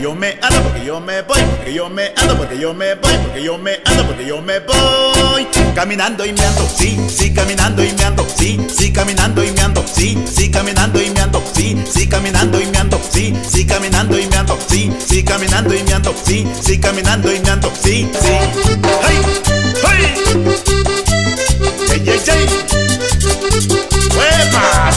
yo me ando, porque yo me voy, porque yo me ando, porque yo me voy, porque yo me ando, porque yo me voy. Caminando y me ando, sí, sí, caminando y me ando, sí, sí, caminando y me ando, sí, sí, caminando y me ando, sí, sí, caminando y me ando, sí, sí, caminando y me ando, sí, sí, caminando y me ando, sí, sí, caminando y me ando, sí, sí. ¡Hey! ¡Hey! ¡Hey, hey, hey! ¡Huepa!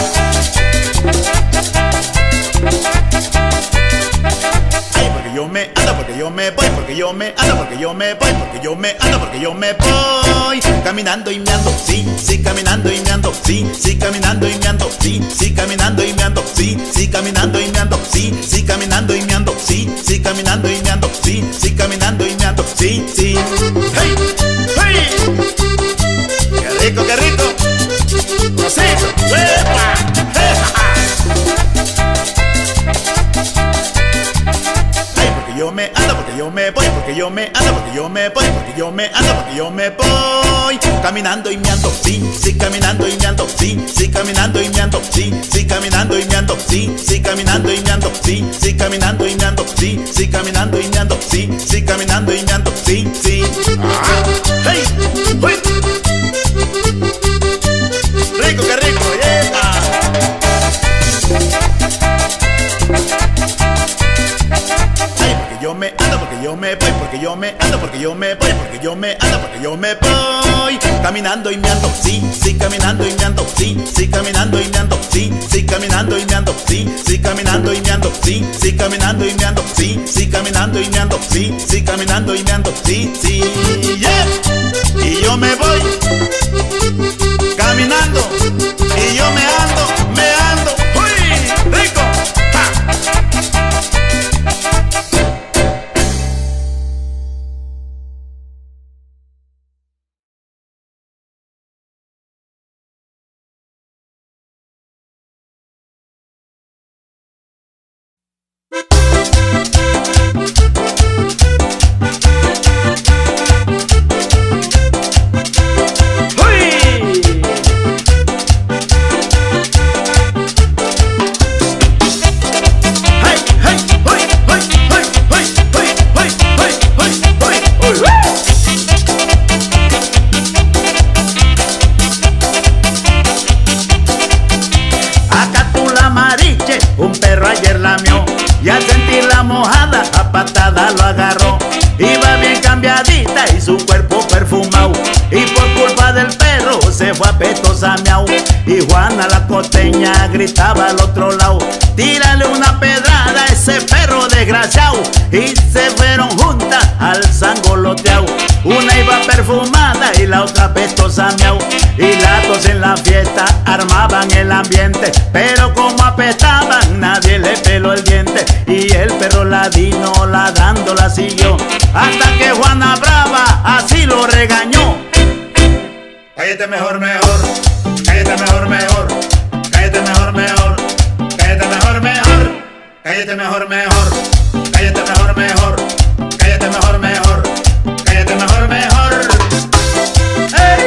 Yo me ando, porque yo me voy, porque yo me ando, porque yo me voy, porque yo me ando, porque yo me voy. Caminando y me ando, sí, sí, caminando y me ando, sí, sí, caminando y me ando, sí, sí, caminando y me ando, sí, sí, caminando y me ando, sí, sí, caminando y me ando, sí, sí, caminando y me ando, sí, sí, caminando y me ando, sí, sí. ¡Hey! ¡Hey! ¡Qué rico, qué rico! ¡Rosito! ¡Huepa! Yo me ando, porque yo me voy, porque yo me ando, porque yo me voy, porque yo me ando, porque yo me voy. Caminando y me ando, sí, sí, caminando y me ando, sí, sí, caminando y me ando, sí, sí, caminando y me ando, sí, sí, caminando y me ando, sí, sí, caminando y me ando, sí, sí, caminando y me ando, sí, sí, caminando y me ando, sí, sí. ¡Hey! ¡Hey! ¡Rico, qué rico! ¡Yeah! Yo me ando, porque yo me voy, porque yo me ando, porque yo me voy, porque yo me ando, porque yo me voy. Caminando y me ando, sí, sí, caminando y me ando, sí, sí, caminando y me ando, sí, sí, caminando y me ando, sí, sí, caminando y me ando, sí, sí, caminando y me ando, sí, sí, caminando y me ando, sí, sí, caminando y me ando, sí, sí, yeah. Y yo me voy caminando y yo me ando, uy, rico. Y al sentir la mojada a patada lo agarró. Iba bien cambiadita y su cuerpo perfumado, y por culpa del perro se fue apestosa miau. Y Juana la costeña gritaba al otro lado: tírale una pedrada a ese perro desgraciado. Y se fueron juntas al sangoloteao. Una iba perfumada y la otra apestosa miau. Y las dos en la fiesta armaban el ambiente, pero como apestaban nadie le peló el diente. Y el perro ladino ladándola siguió, hasta que Juana brava así lo regañó: cállate mejor, mejor, cállate mejor, mejor, cállate mejor, mejor, cállate mejor, mejor, cállate mejor, mejor, cállate mejor, mejor, cállate mejor, mejor, cállate mejor, mejor. ¡Ey!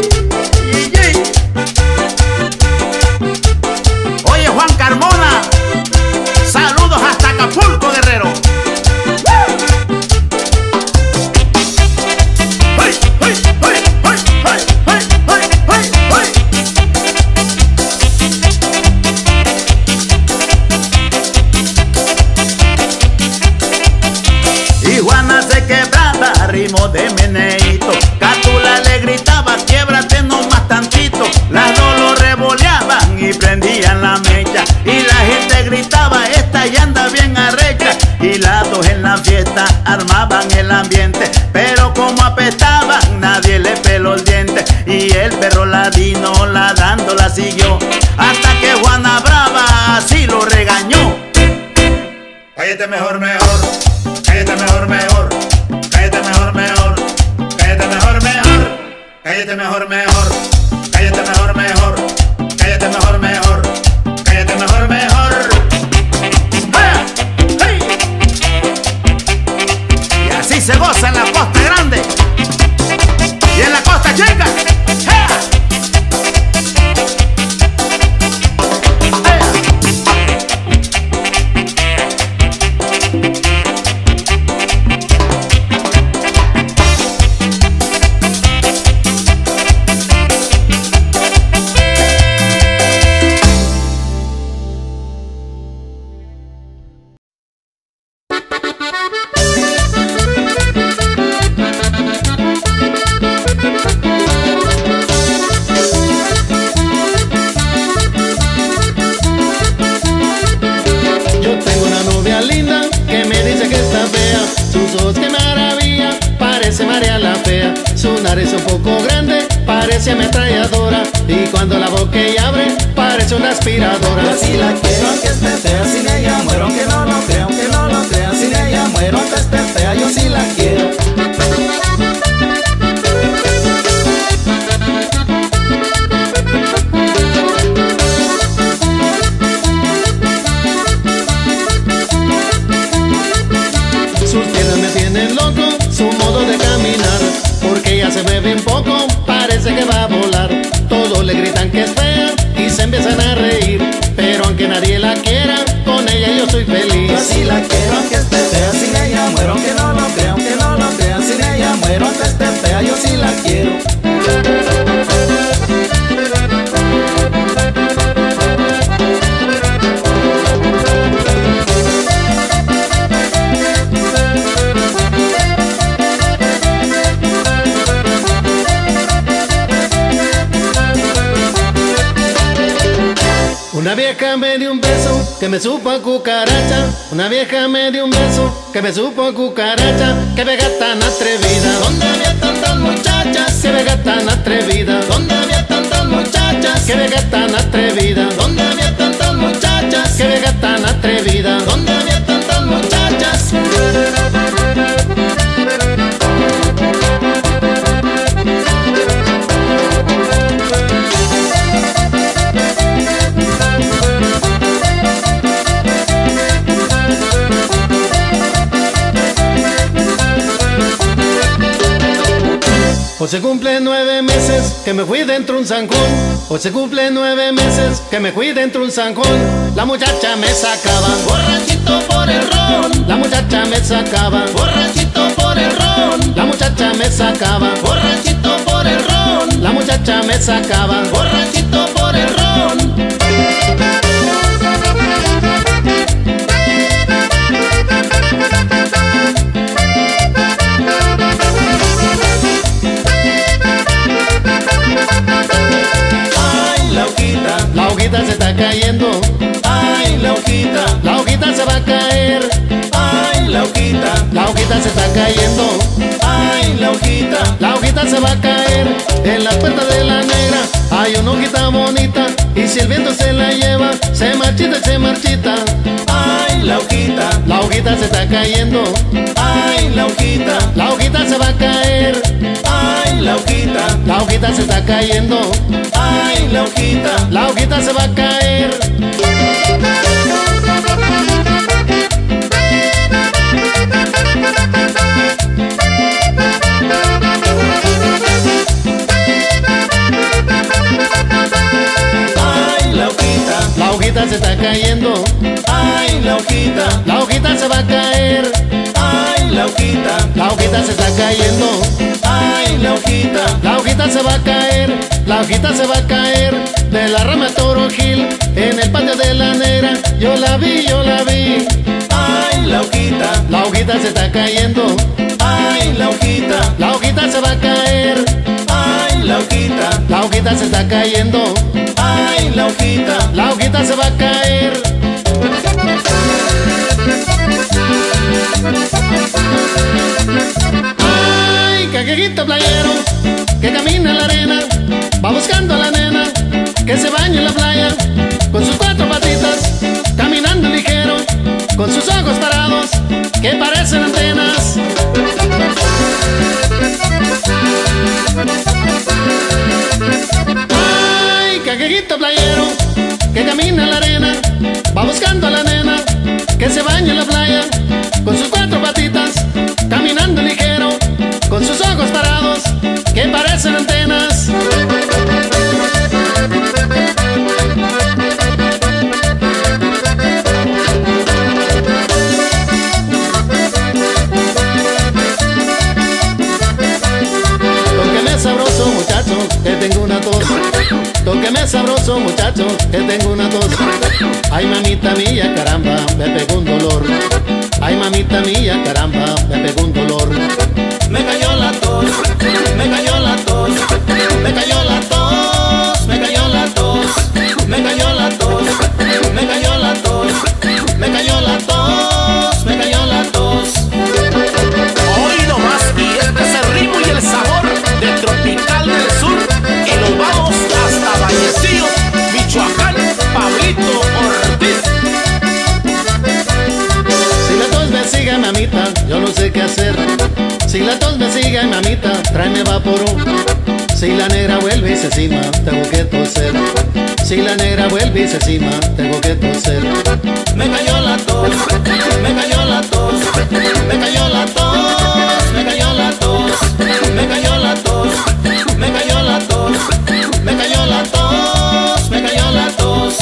Oye, Juan Carmona, saludos hasta Acapulco, Guerrero. Y Juana se quebraba a ritmo de meneíto. Cátula le gritaba: quiebrate nomás tantito. Las dos lo revoleaban y prendían la mecha. Y la gente gritaba: esta ya anda bien arrecha. Y las dos en la fiesta armaban el ambiente, pero como apestaban nadie le peló el diente. Y el perro ladino ladándola siguió, hasta que Juana brava así lo regañó: cállate mejor, mejor, cállate mejor, mejor, cállate mejor, mejor, cállate mejor, mejor, cállate mejor, mejor, cállate mejor, mejor, cállate mejor, mejor, cállate mejor, mejor. ¡Hey! Y así se goza en la Costa Grande y en la Costa Chica. ¡Hey! poco grande, parece ametralladora, y cuando la boca ella abre, parece una aspiradora. Yo así la quiero aunque esté fea, sin ella muero, aunque no lo crea, aunque no lo crea, sin ella muero, aunque esté fea, yo sí la quiero. Sus piernas me tienen loco, su modo de caminar, porque ella se mueve un poco, parece que va a volar. Todos le gritan que es fea y se empiezan a reír, pero aunque nadie la quiera, con ella yo soy feliz. Yo así la quiero aunque esté fea, sin ella muero, aunque no lo crea, aunque no lo crea, sin ella muero, aunque esté fea, yo sí la quiero. Una vieja me dio un beso que me supo a cucaracha. Una vieja me dio un beso que me supo a cucaracha. Qué vieja tan atrevida. ¿Dónde había tantas muchachas? Qué vieja tan atrevida. ¿Dónde había tantas muchachas? Qué vieja tan atrevida. ¿Dónde había tantas muchachas? Qué vieja tan atrevida. ¿Dónde había tantas muchachas? Hoy se cumple 9 meses que me fui dentro un zancón. Hoy se cumple 9 meses que me fui dentro un zancón. La muchacha me sacaba, Borrachito por el ron. la muchacha me sacaba, Borrachito por el ron. la muchacha me sacaba, Borrachito por el ron. la muchacha me sacaba. Borrachito por el ron. La hojita se está cayendo, Ay, la hojita. la hojita se va a caer. Ay, la hojita. La hojita se está cayendo, Ay, la hojita. la hojita se va a caer. En la puerta de la negra hay una hojita bonita, y si el viento se la lleva, se marchita y se marchita. Ay, la hojita. La hojita se está cayendo, Ay, la hojita. la hojita se va a caer. Ay, la hojita. La hojita se está cayendo, Ay, la hojita. la hojita se va a caer. Ay, la hojita. La hojita se está cayendo, Ay, la hojita. la hojita se va a caer. Ay, la hojita. La hojita se está cayendo, Ay, la hojita. la hojita se va a caer. La hojita se va a caer de la rama Toro Gil, en el patio de la negra. Yo la vi, yo la vi. Ay, la hojita. La hojita se está cayendo, Ay, la hojita. la hojita se va a caer. Ay, la hojita. La hojita se está cayendo, Ay, la hojita. la hojita se va a caer. Ay, caquejito playero que camina en la arena, va buscando a la nena que se baña en la playa, con sus 4 patitas, caminando ligero, con sus ojos parados que parecen antenas. Ay, caquejito playero que camina en la arena, va buscando a la nena que se baña en la playa, con sus 4 patitas, caminando ligero, con sus ojos parados que parecen antenas. Tóqueme sabroso muchacho, que tengo una tos. Tóqueme sabroso muchacho, que tengo una tos. Ay mamita mía, caramba, me pegó un dolor. Ay mamita mía, caramba, me pegó un dolor. Me cayó la tos. Me cayó la tos. Me cayó la tos. Me cayó la tos. Me cayó la tos. Me cayó la tos. Me cayó la tos. Me cayó la tos. Hoy nomás, y este es el ritmo y el sabor de Tropical. sigue, mamita, yo no sé qué hacer. Si la tos me sigue, mamita, tráeme vaporón. Si la negra vuelve y se cima, tengo que toser. Si la negra vuelve y se cima, tengo que toser. Me cayó la tos, me cayó la tos, me cayó la tos, me cayó la tos, me cayó la tos, me cayó la tos, me cayó la tos, me cayó la tos.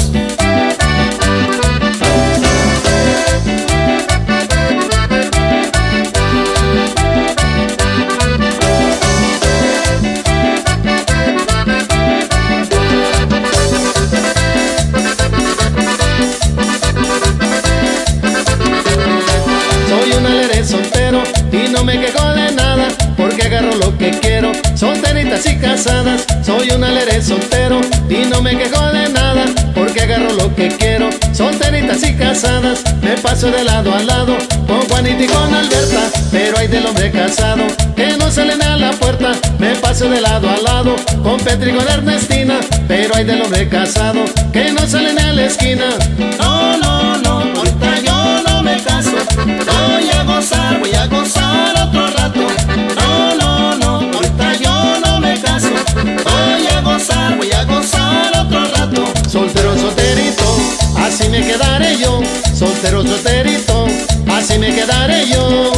Soy un alegre soltero y no me quejo de nada, porque agarro lo que quiero, solteritas y casadas. Soy un alegre soltero y no me quejo de nada, porque agarro lo que quiero, solteritas y casadas. Me paso de lado a lado con Juanita y con Alberta, pero hay del hombre casado que no salen a la puerta. Me paso de lado a lado con Petri y con Ernestina, pero hay del hombre casado que no salen a la esquina. No, no, no, ahorita yo no me caso. Voy a gozar otro rato. No, no, no, ahorita yo no me caso. Voy a gozar otro rato. Soltero, solterito, así me quedaré yo. Soltero, solterito, así me quedaré yo.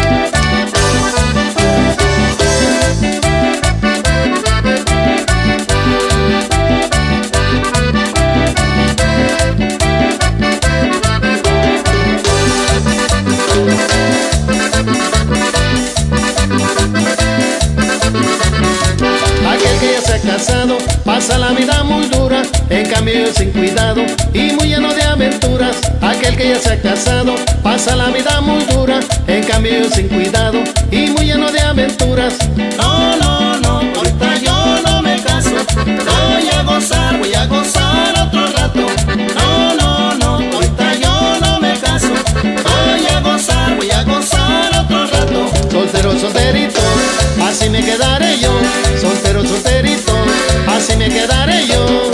Aquel que ya se ha casado pasa la vida muy dura, en cambio yo sin cuidado y muy lleno de aventuras. Aquel que ya se ha casado pasa la vida muy dura, en cambio yo sin cuidado y muy lleno de aventuras. No, no, no, ahorita yo no me caso. Voy a gozar otro rato. No, no, no, ahorita yo no me caso. Voy a gozar otro rato. Soltero, solterito, así me quedaré yo. Soltero, solterito, así me quedaré yo.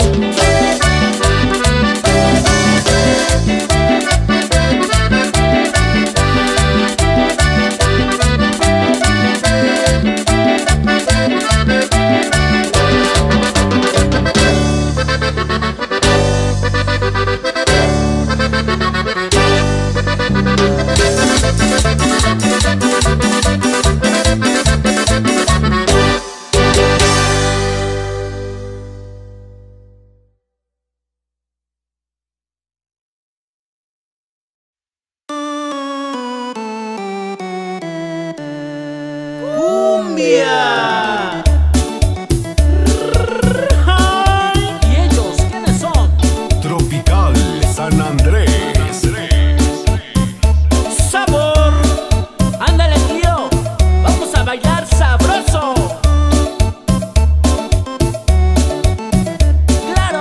¿Y ellos quiénes son? Tropical San Andrés. ¡Sabor! ¡Ándale, tío! ¡Vamos a bailar sabroso! ¡Claro!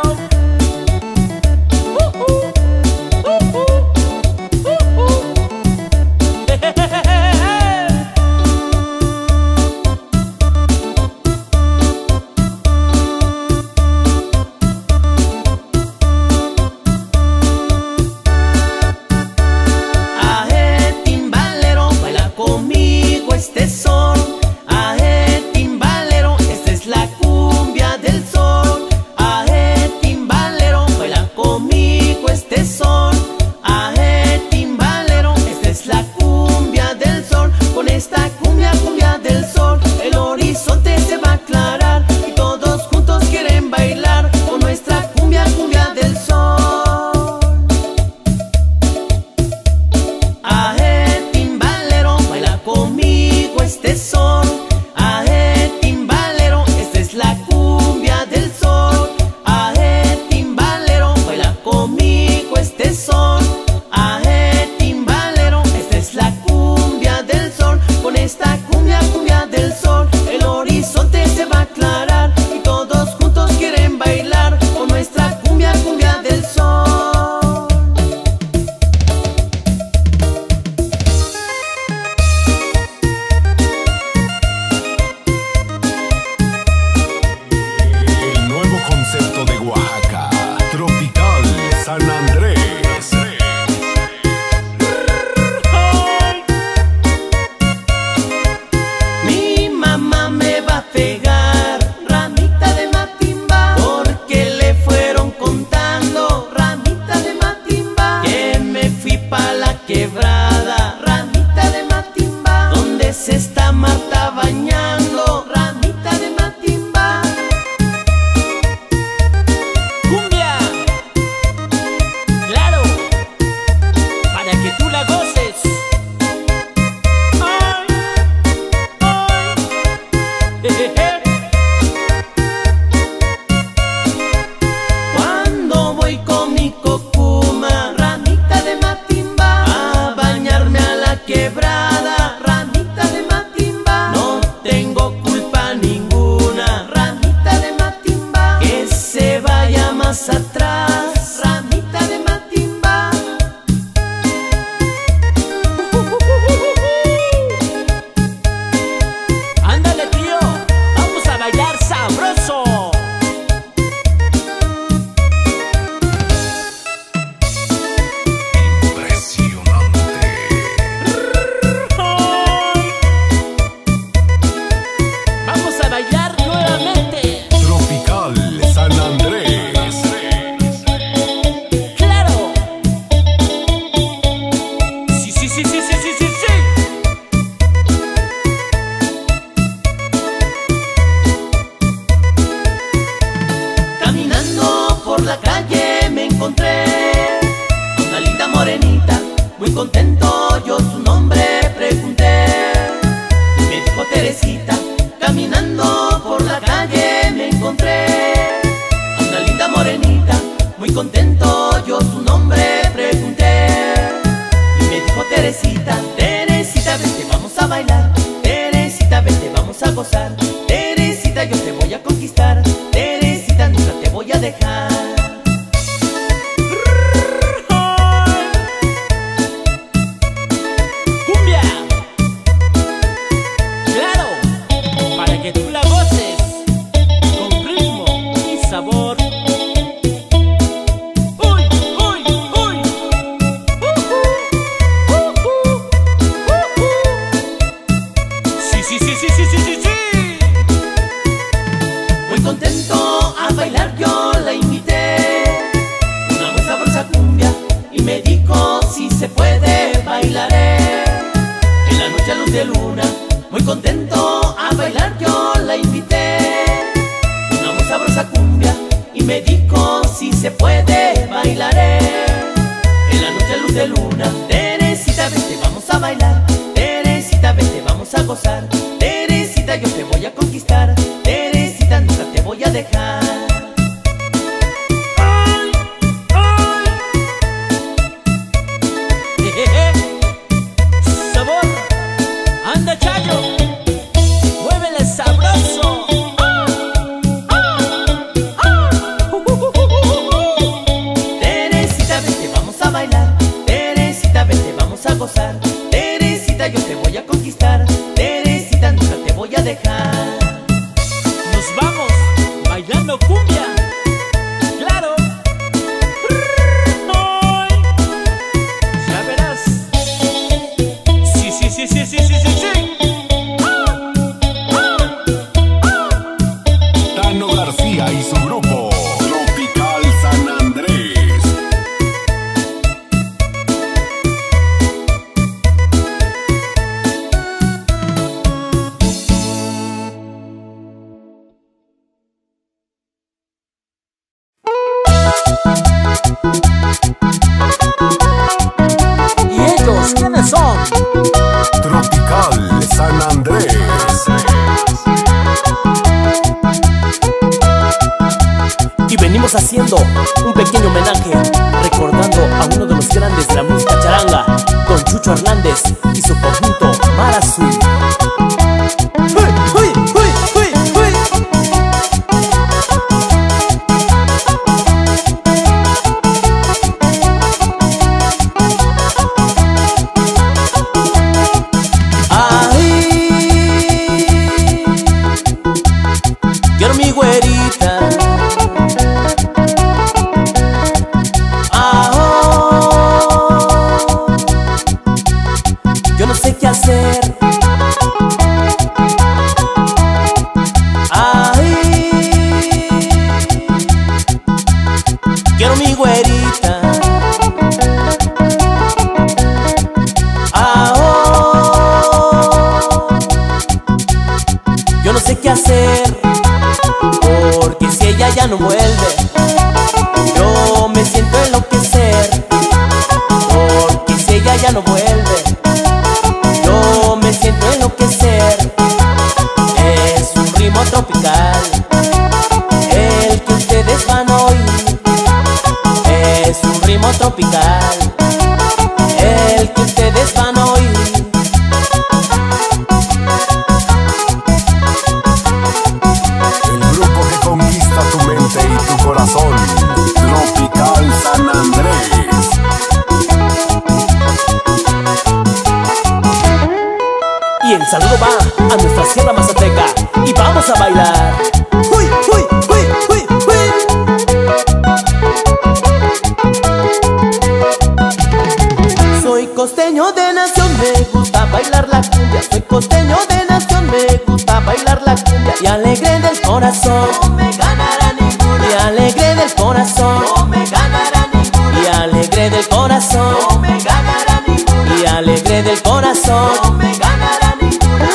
Teresita, Teresita, vente, vamos a bailar. Teresita, vente, vamos a gozar. Teresita, yo te voy a conquistar. Teresita, nunca te voy a dejar. ¡Cumbia! ¡Claro! Para que tú la goces con ritmo y sabor. ¡Uy, uy, uy! ¡Sí, sí, sí, sí, sí, sí, sí, sí! Muy contento a bailar yo la invité. Una muy sabrosa cumbia y me dijo si se puede bailaré. En la noche a luz de luna, muy contento a bailar yo la invité. Una muy sabrosa cumbia y me dijo si se puede bailaré. En la noche a luz de luna, Teresita, vente, vamos a bailar. Teresita, vente, vamos a gozar. Teresita, yo te voy a conquistar. Teresita, nunca te voy a dejar. ¡Ay! ¡Ay! ¡Jejeje! ¡Sabor! ¡Anda, Chayo! ¡Muévele sabroso! Teresita, vente, vamos a bailar. Teresita, vente, vamos a gozar. Teresita, yo te voy a conquistar. Teresita, nunca te voy a dejar. Nos vamos bailando cumbia. ¡Claro! ¡Ay! Ya verás. Sí, sí, sí, sí, sí, sí, sí, sí. Tano García y su grupo Tropical San Andrés. ¿Y ellos quiénes son? Tropical San Andrés. Y venimos haciendo un pequeño homenaje, recordando a uno de los grandes de la música charanga, Don Chucho Hernández y su conjunto Mar Azul. ¡Uy, uy, uy, uy, uy! ¡Ay! Quiero mi güerita. Yo no sé qué hacer. Ay, quiero mi güerita. Yo no sé qué hacer, porque si ella ya no vuelve, yo me siento enloquecer. Porque si ella ya no vuelve, yo me siento enloquecer. Es un ritmo tropical el que ustedes van a oír. Es un ritmo tropical el que ustedes van a oír. El grupo que conquista tu mente y tu corazón. Tropical San Andrés. Y el saludo va a nuestra Sierra Mazateca. Y vamos a bailar. ¡Uy, uy, uy, uy, uy! Soy costeño de nación, me gusta bailar la cumbia. Soy costeño de nación, me gusta bailar la cumbia. Y alegre del corazón, No me ganará ninguna. y alegre del corazón, No me ganará ninguna. y alegre del corazón, No me ganará ninguna. y alegre del corazón. No me ganará ninguna.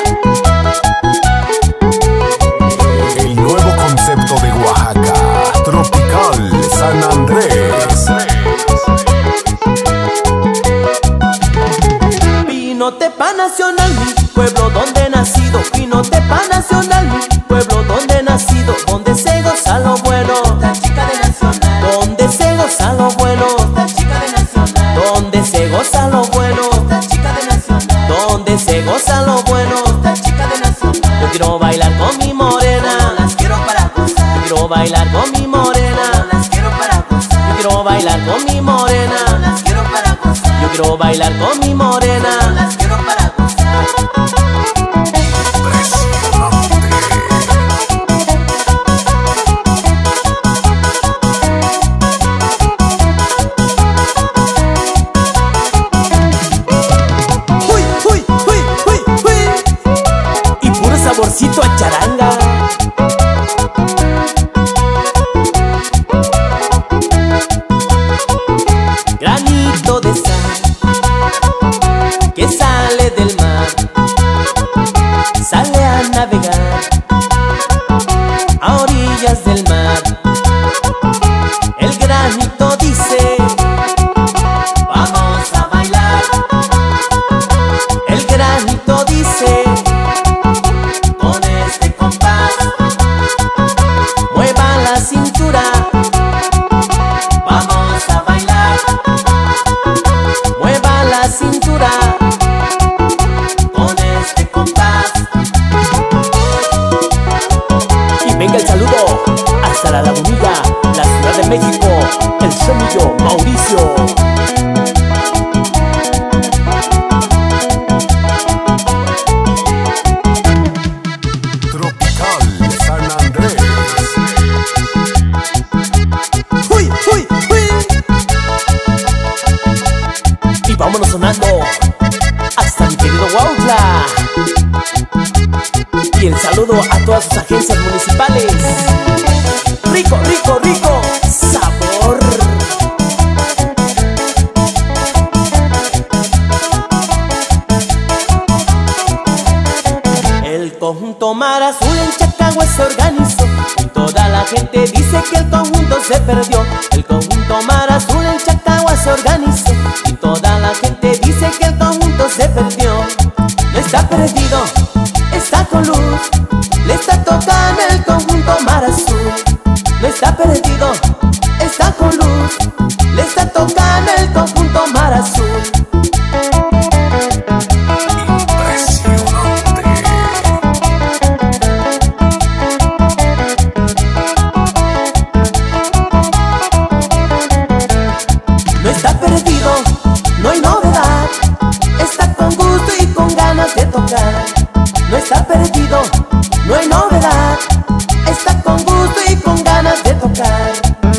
El nuevo concepto de Oaxaca. Tropical San Andrés. Pinotepa Nacional, mi pueblo donde he nacido. Pinotepa Nacional, mi pueblo donde he nacido. Donde se goza lo bueno, Esta chica de Nacional. donde se goza lo bueno, Esta chica de Nacional. donde se goza lo bueno. Esta chica de donde se goza lo bueno. Esta chica de Nacional, Yo quiero bailar con mi morena. las quiero para gozar. Yo quiero bailar con mi morena. Las quiero para gozar. Yo quiero bailar con mi morena. Las quiero para gozar. Yo quiero bailar con mi morena. Las quiero para gozar. Uy, uy, uy, uy, uy. Y puro saborcito a charanga. Granito de sal que sale del mar, sale a navegar a orillas del mar. El granito dice: Vamos a bailar. el granito dice: Con este compás, mueva la cintura, vamos a bailar. mueva la cintura. Con este compás, Y venga el saludo hasta la Lagunilla, la Ciudad de México, el semillo Mauricio. Tropical San Andrés. ¡Uy, uy, uy! Y vámonos sonando hasta mi querido Huautla. Y el saludo a todas sus agencias municipales. Rico, rico, rico, sabor. El conjunto Mar Azul en Chacagua se organizó y toda la gente dice que el conjunto se perdió. El conjunto Mar Azul en Chacagua se organizó y toda la gente dice que el conjunto se perdió. No está perdido, está con luz, le está tocando el conjunto Mar Azul. No está perdido, está con luz, le está tocando el conjunto Mar Azul. Impresionante. No está perdido, no hay novedad, está con gusto y con ganas de tocar. No está perdido, no hay novedad, está con gusto y con ganas de tocar.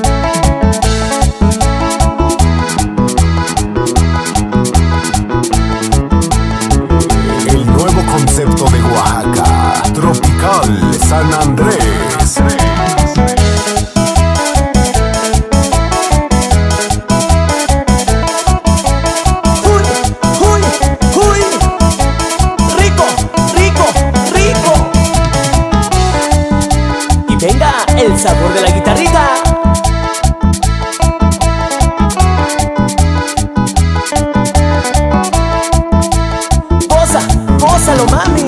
El nuevo concepto de Oaxaca. Tropical San Andrés. ¡Uy, uy, uy! ¡Rico, rico, rico! Y venga el sabor de la guitarrita. Goza, gózalo, mami.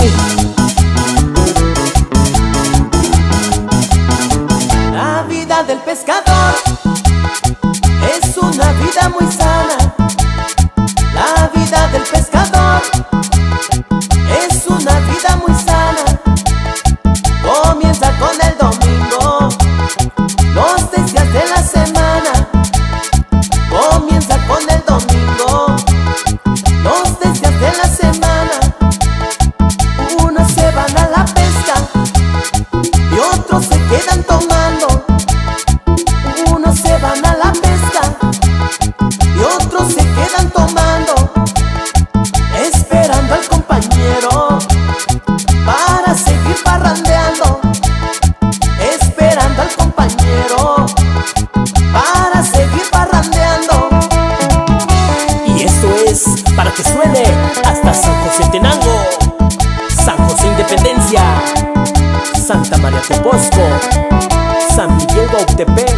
La vida del pescador es una vida muy sana. La vida del pescador es una vida muy sana. Comienza con el domingo, los 3 días de la semana. Comienza con el domingo, los 3 días de la semana. Unos se van a la pesca y otros se quedan tomando. Unos se van a la pesca y otros se quedan tomando, esperando al compañero para seguir parrandeando. Esperando al compañero para seguir parrandeando. Y esto es para que suene hasta San José Tenango, San José Independencia, Santa María Tepozco, San Miguel Guautepec,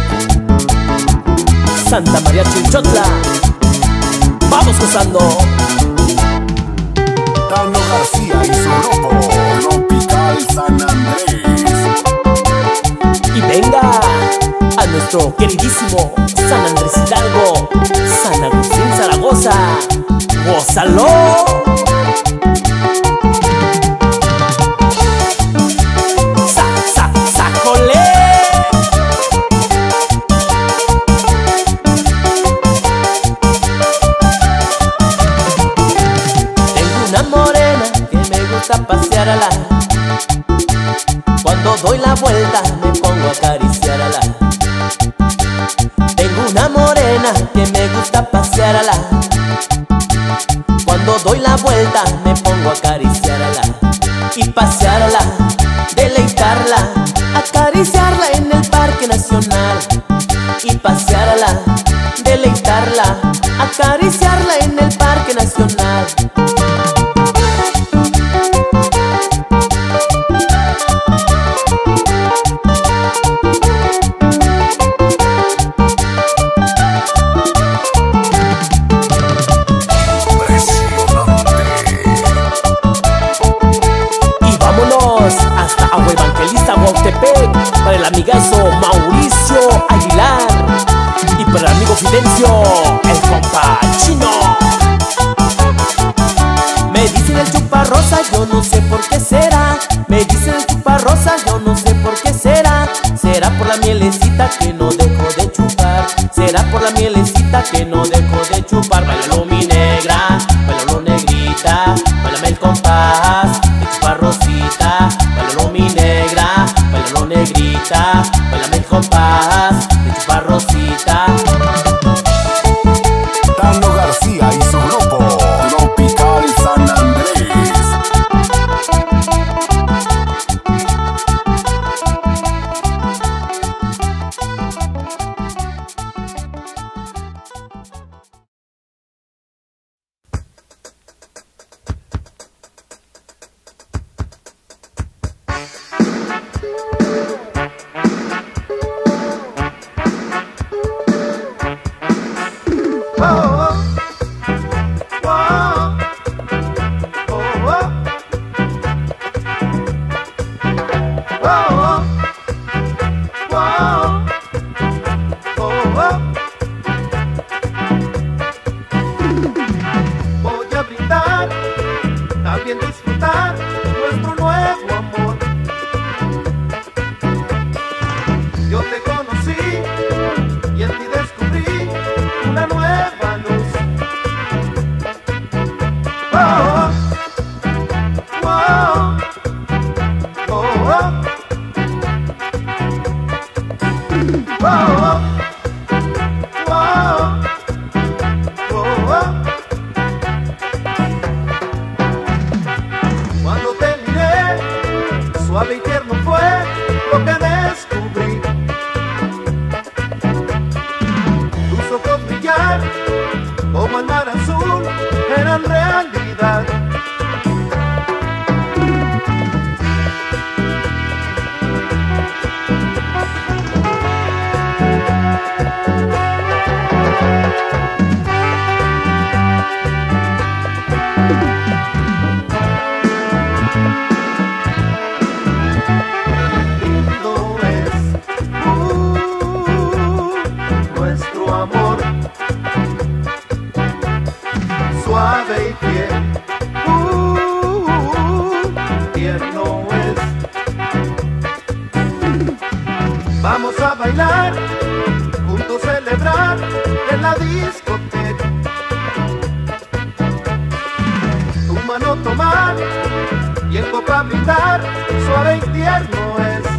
Santa María Chinchotla. Vamos gozando. Tano García y su grupo Tropical San Andrés. Y venga a nuestro queridísimo San Andrés Hidalgo, San Agustín Zaragoza. ¡Gózalo! una morena que me gusta pasearla. Cuando doy la vuelta me pongo a acariciarla. Tengo una morena que me gusta pasearla. Cuando doy la vuelta me pongo a acariciarla y pasearla, deleitarla, acariciarla en el Parque Nacional y pasearla, deleitarla, acariciarla en el Parque Nacional. Hasta Agua Evangelista, Huautepec, para el amigazo Mauricio Aguilar y para el amigo Fidencio, el compa chino. Me dicen el chuparrosa, yo no sé por qué será. Me dicen el chuparrosa, yo no sé por qué será. Será por la mielecita que no dejo de chupar. Será por la mielecita que no dejo de chupar. Bailalo mi negra, bailalo negrita, bailame el compás de chuparrosita. Bailalo mi negra, bailalo negrita, bailame el compás de chuparrosita. Tano García y su grupo Tropical San Andrés. Voy a brindar, también disfrutar nuestro nuevo amor. Yo te conocí y en ti descubrí una nueva luz. Oh, oh, oh, oh, oh, oh, oh. Cuando te miré, suave y tierno fue lo que descubrí. Tus ojos brillar como el mar azul eran realidad. Lindo es nuestro amor, suave y fiel, tierno es. Vamos a bailar, juntos celebrar en la discoteca. Tu mano tomar y en copa brindar, suave y tierno es.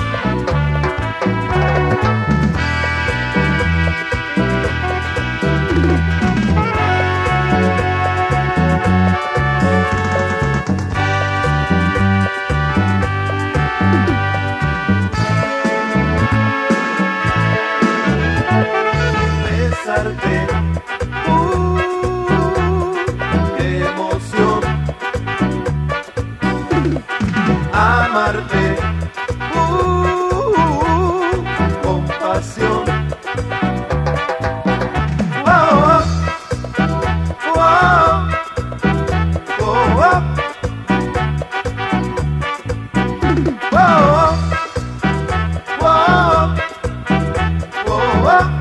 Besarte, qué emoción. Amarte, con pasión. Oh, oh, oh, oh, oh, oh, oh, oh, oh.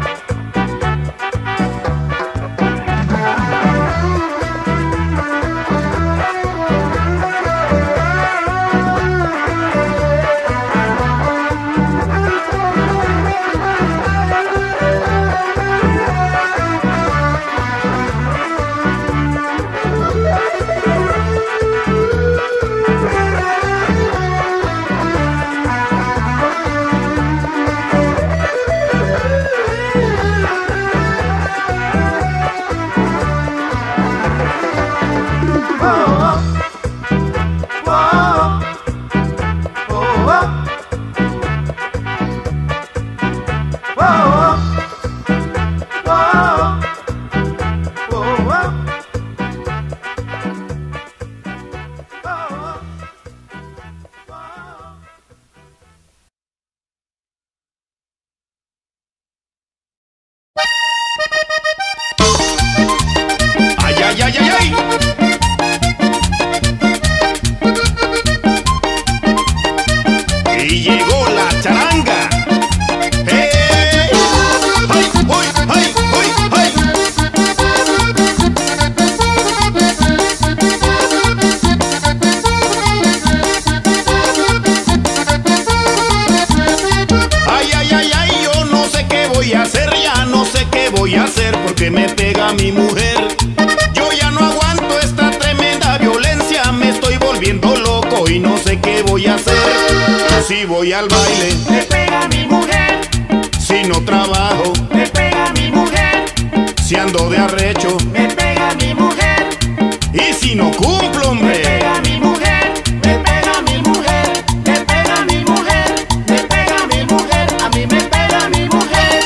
voy a hacer? Si voy al baile, me pega mi mujer. si no trabajo, Me pega mi mujer. si ando de arrecho, Me pega mi mujer. y si no cumplo, Me hombre. pega mi mujer. Me pega mi mujer. Me pega mi mujer. Me pega mi mujer. A mí me pega mi mujer.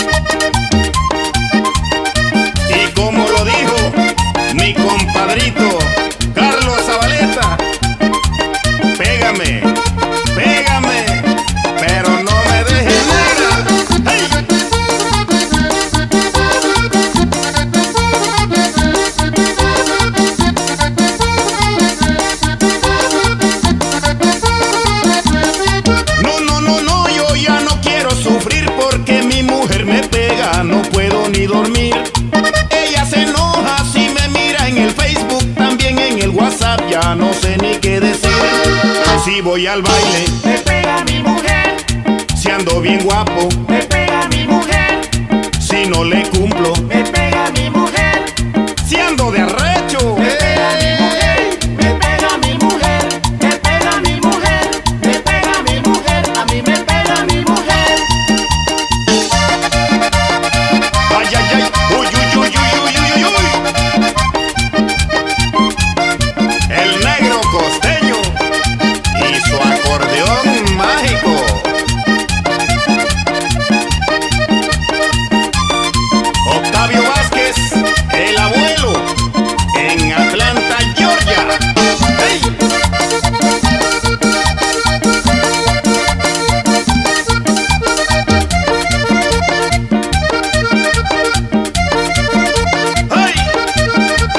Y como lo dijo mi compadrito Carlos Zabaleta, pégame, pégame, pero no me dejes negra. ¡Hey! No, no, no, no, yo ya no quiero sufrir porque mi mujer me pega, no puedo ni dormir. Ella se enoja si me mira en el Facebook, también en el WhatsApp, ya no sé ni qué decir. Si voy al baile, Me pega mi mujer. si ando bien guapo, Me pega mi mujer. si no le cumplo, Me pega mi mujer. si ando de arrecho. Me pega mi mujer. Me pega mi mujer. Me pega mi mujer. Me pega mi mujer. A mí me pega mi mujer. Ay, ay, ay, uy, uy, uy, uy, uy, uy, uy. El negro costeño y su acordeón mágico. Octavio Vázquez, el abuelo, en Atlanta, Georgia. ¡Hey! ¡Hey!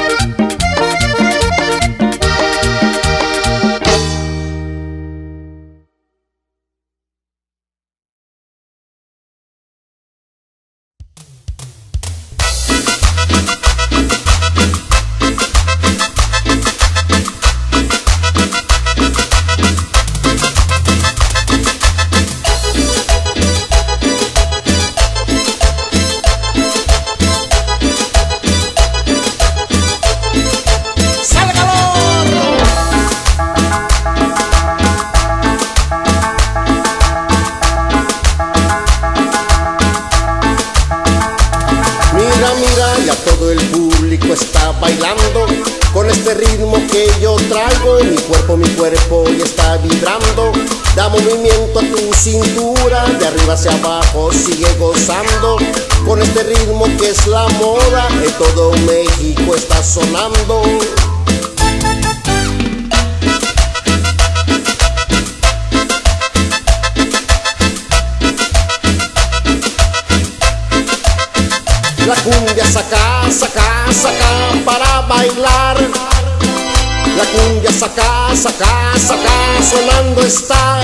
Mira, mira, ya todo el público está bailando con este ritmo que yo traigo. Mi cuerpo ya está vibrando. Da movimiento a tu cintura, de arriba hacia abajo sigue gozando. Con este ritmo que es la moda, en todo México está sonando. La cumbia saca, saca, saca para bailar. La cumbia saca, saca, saca, sonando está.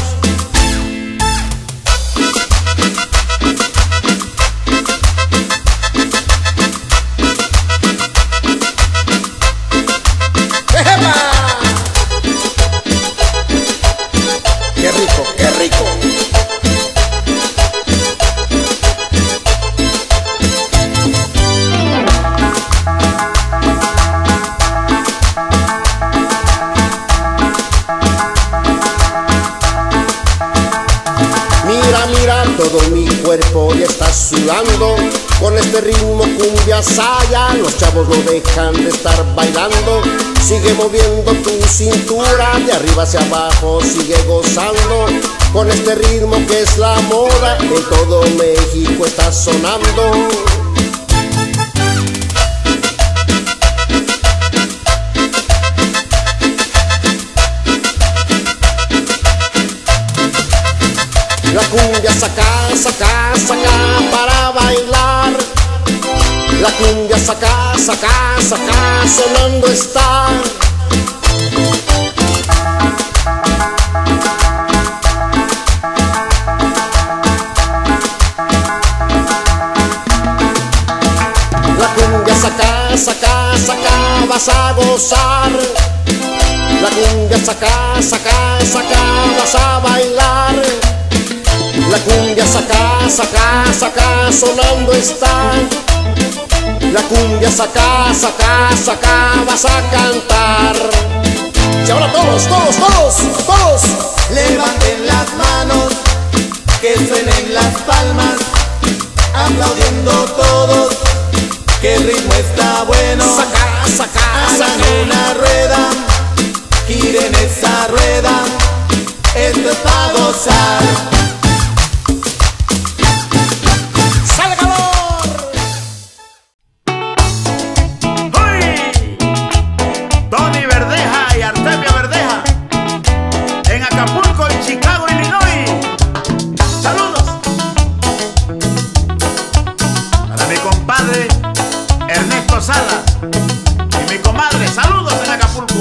¡Ejema! ¡Qué rico, qué rico! Mira, mira, todo mi cuerpo ya está sudando. Con este ritmo cumbia saya, los chavos no dejan de estar bailando. Sigue moviendo tu cintura, de arriba hacia abajo sigue gozando. Con este ritmo que es la moda, en todo México está sonando. La cumbia saca, saca, saca para bailar. La cumbia saca, saca, saca, sonando está. La cumbia saca, saca, saca, vas a gozar. La cumbia saca, saca, saca, vas a bailar. La cumbia saca, saca, saca, sonando está. La cumbia saca, saca, saca, vas a cantar. Y ahora todos, todos, todos, todos. gozar. ¡Sale calor! ¡Uy! Tony Verdeja y Artemio Verdeja en Acapulco y Chicago, Illinois. ¡Saludos! Para mi compadre Ernesto Salas y mi comadre, saludos en Acapulco.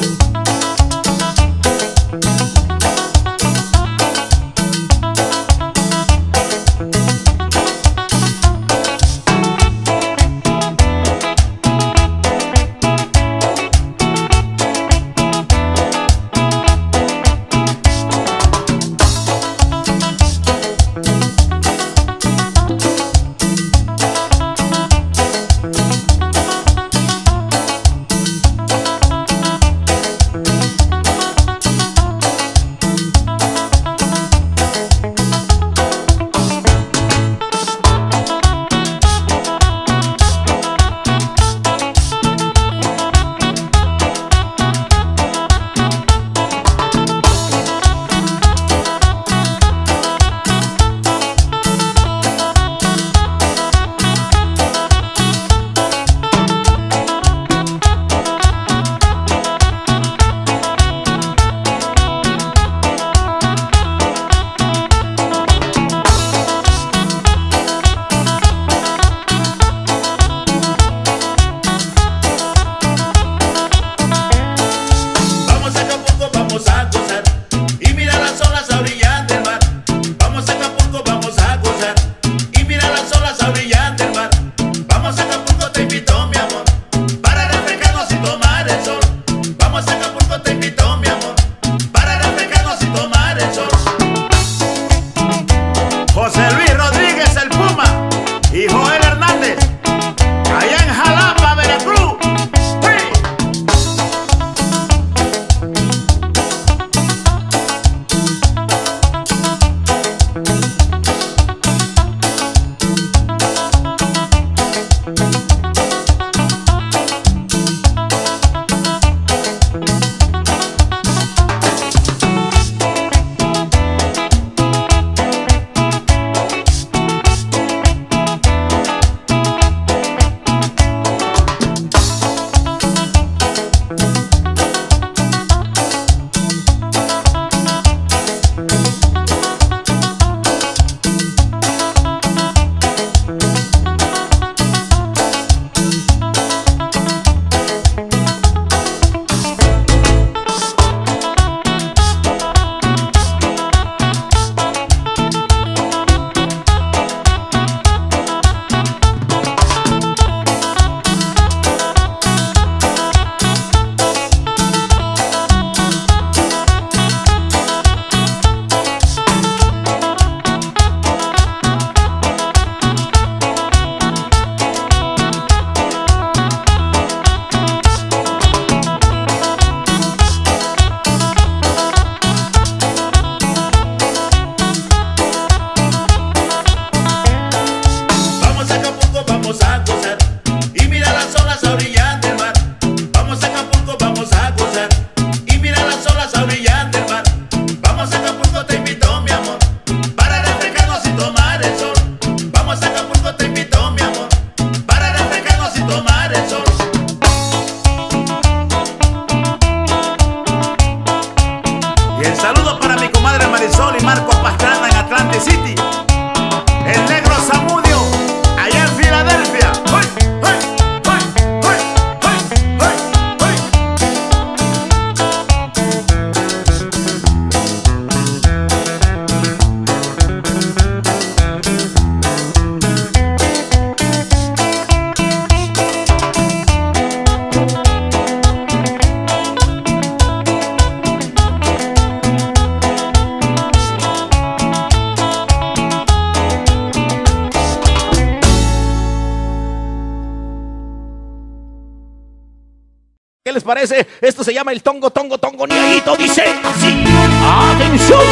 ¿Qué les parece? Esto se llama el tongo, tongo, tongo, niaguito. Dice así. ¡Atención!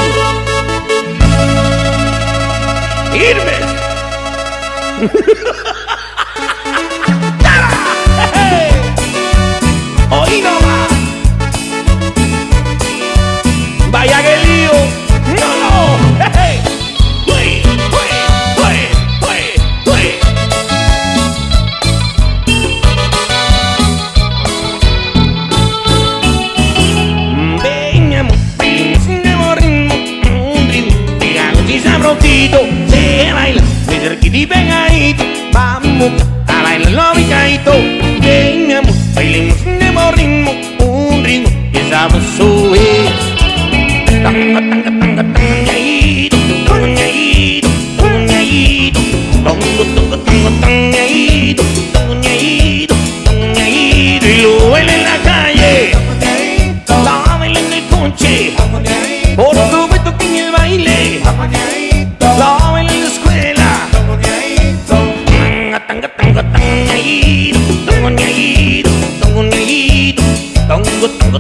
¡Irme! ¡Oí nomás! ¡Vaya que lío! ¡No, no!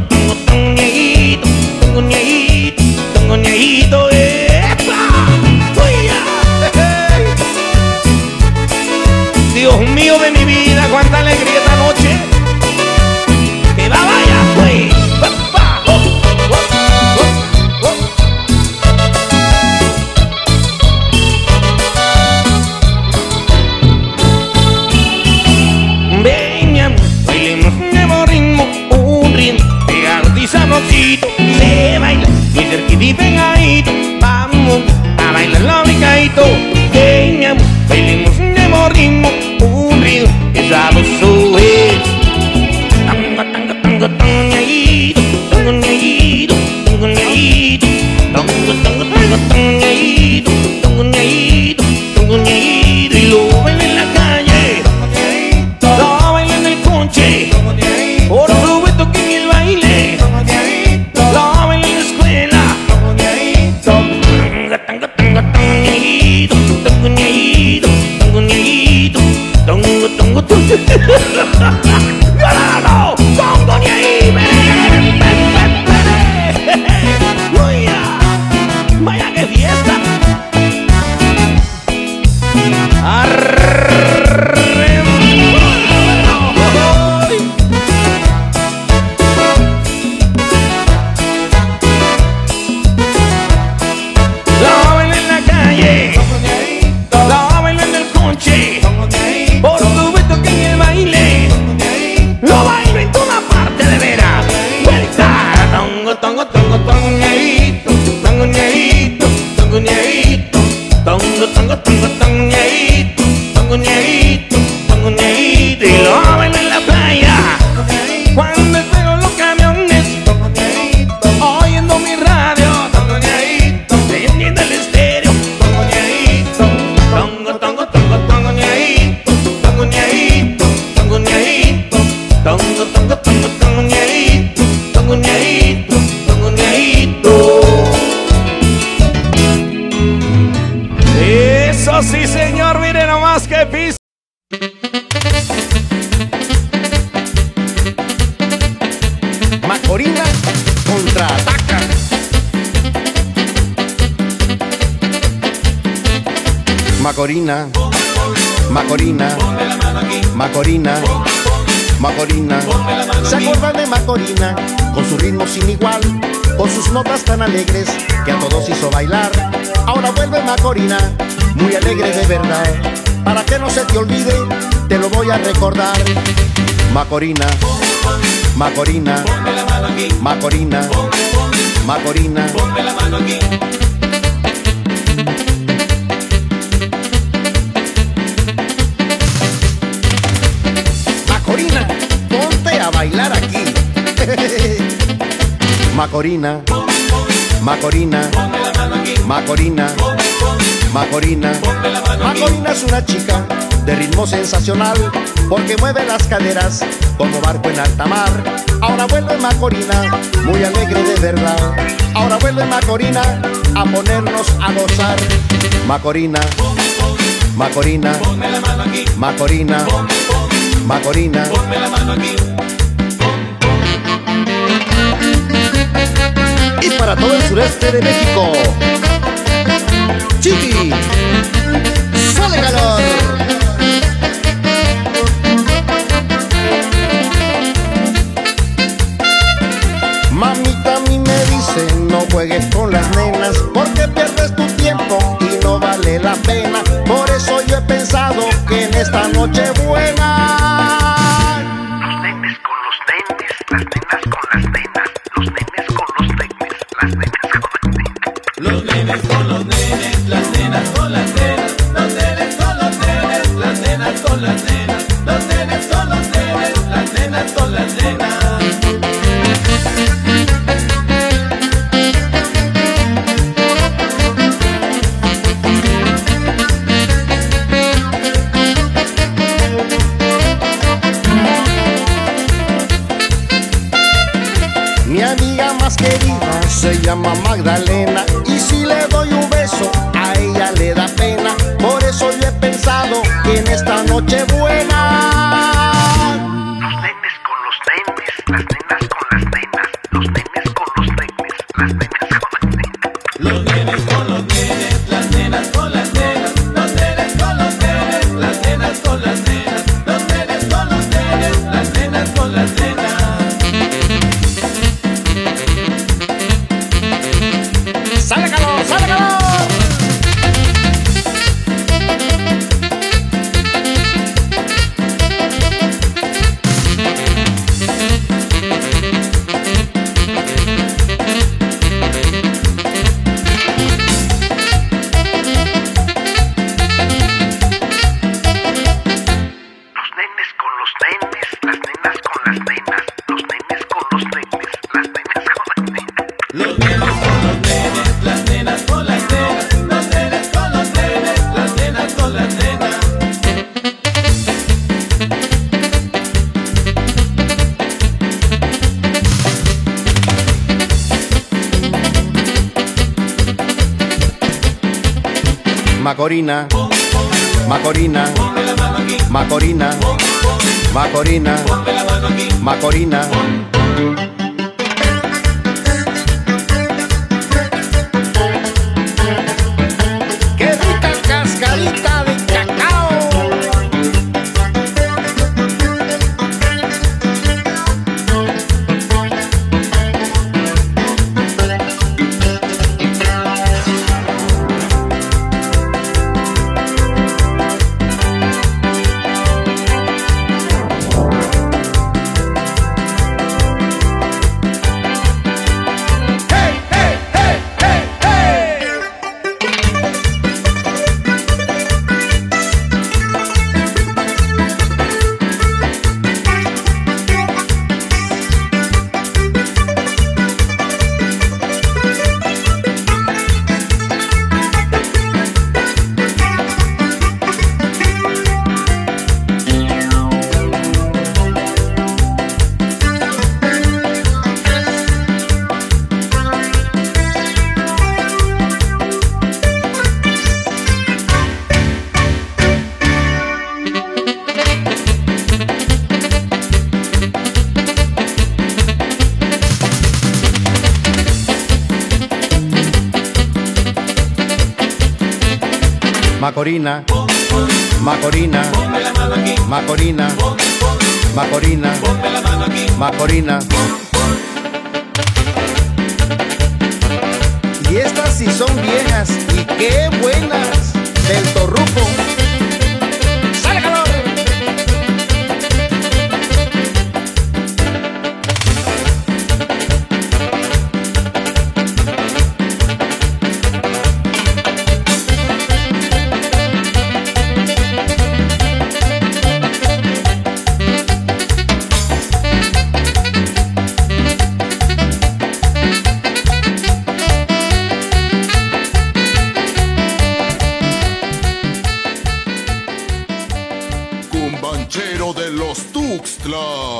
ñeguito, ¡epa! Dios mío de mi vida, cuánta alegría esta noche. Que va, vaya, pues. Ven, bailemos un nuevo ritmo, un ritmo pegado y sabrosito. Se baila bien cerquita y pegadito. Vamos a bailarlo picadito. Ven, bailemos un nuevo ritmo, un ritmo que sabroso es. Tango, tango, tango, tango, ñeguito, tango, ñeguito, tango, ñeguito, tango, tango, tango, tango, ñeguito, tango, ñeguito, tango, ñeguito. Y lo baila en la calle, lo baila en el conche, por supuesto que en el baile, lo baila en la escuela. Tango, tango, tango, tango, ñeguito, tango, ñeguito, tango, ñeguito, tango, tango, tango. ¡Ganado! ¡Congo ni ahí! ¡Vaya que fiesta! La baila en la calle, la baila en el conche, por supuesto que en el baile, lo bailo en toda parte de veras. Vuelta, tongo, tongo, tongo, tongo, ñeguito, tongo, ñeguito, tongo, ñeguito, tongo, tongo, tongo, tongo, ñeguito, tongo, ñeguito, tongo, ñeguito. Y lo bailo en la playa, cuando espero los camiones, oyendo mi radio, tongo, ñeguito, prendiendo el estéreo, tongo, ñeguito, tongo, tongo, tongo, tongo, ñeguito, tongo, ñeguito, tongo, ñeguito, tongo, tongo, tongo, tongo, ñeguito, tongo, ñeguito, tongo, ñeguito. Eso sí, señor, mire nomás que piso. Macorina contraataca. Macorina, Macorina, Macorina, Macorina. ¿Se acuerdan de Macorina? Con su ritmo sin igual, con sus notas tan alegres que a todos hizo bailar. Ahora vuelve Macorina, muy alegre de verdad. Para que no se te olvide, te lo voy a recordar. Macorina, Macorina, Macorina, Macorina. Macorina, ponte a bailar aquí. Macorina, Macorina, Macorina, Macorina. Macorina es una chica de ritmo sensacional, porque mueve las caderas como barco en alta mar. Ahora vuelve Macorina, muy alegre de verdad. Ahora vuelve Macorina a ponernos a gozar. Macorina, Macorina, Macorina, Macorina. Y para todo el sureste de México, Chiqui, Sol de Calor. Mamita a mí me dice, no juegues con las nenas, porque pierdes tu tiempo y no vale la pena. Por eso yo he pensado que en esta noche buena, los nenes con los nenes, las nenas con las nenas, los nenes con los nenes, las nenas con las nenas. Los nenes con los nenes, las nenas con las nenas, los nenes con los nenes, las nenas con las nenas, los nenes con los nenes, las nenas con las nenas. mi amiga más querida se llama Magdalena, y si le doy un beso a ella le da pena. Por eso yo he pensado que en esta noche buena, Los nenes con los nenes, las nenas con las nenas, los nenes con los nenes, las nenas con las nenas. Los nenes con los nenes, las nenas con las nenas, los nenes con los nenes, las nenas con las nenas, los nenes con los nenes, las nenas con las nenas. ¡Sale calor, sale calor! Macorina, Macorina, Macorina, Macorina, Macorina. ¡Qué rica cascarita de cacao! Macorina, Macorina, Macorina, Macorina, Macorina. Y estas sí son viejas y qué buenas del Torruco. ¡Sale calor! Cumbanchero de los Tuxtlas.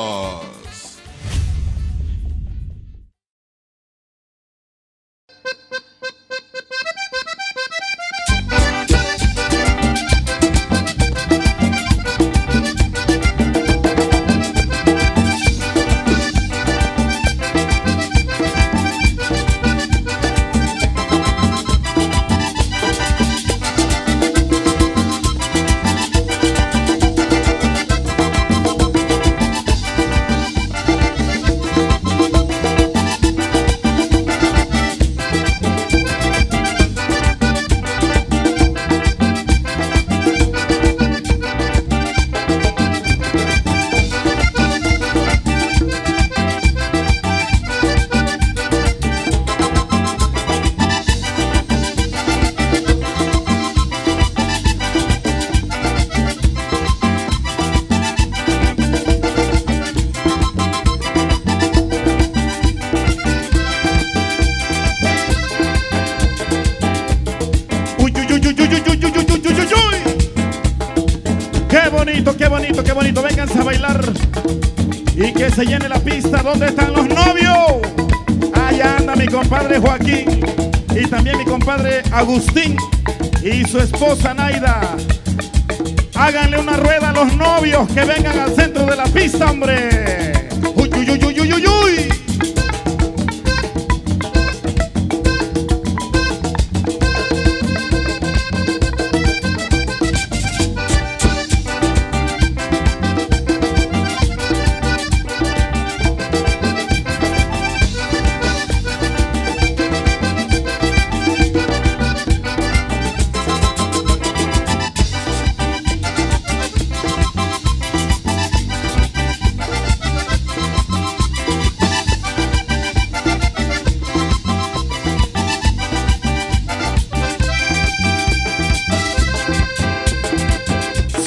Qué bonito, qué bonito. Vénganse a bailar y que se llene la pista. ¿Dónde están los novios? Allá anda mi compadre Joaquín y también mi compadre Agustín y su esposa Naida. Háganle una rueda a los novios que vengan al centro de la pista, hombre. Uy, uy, uy, uy, uy, uy, uy.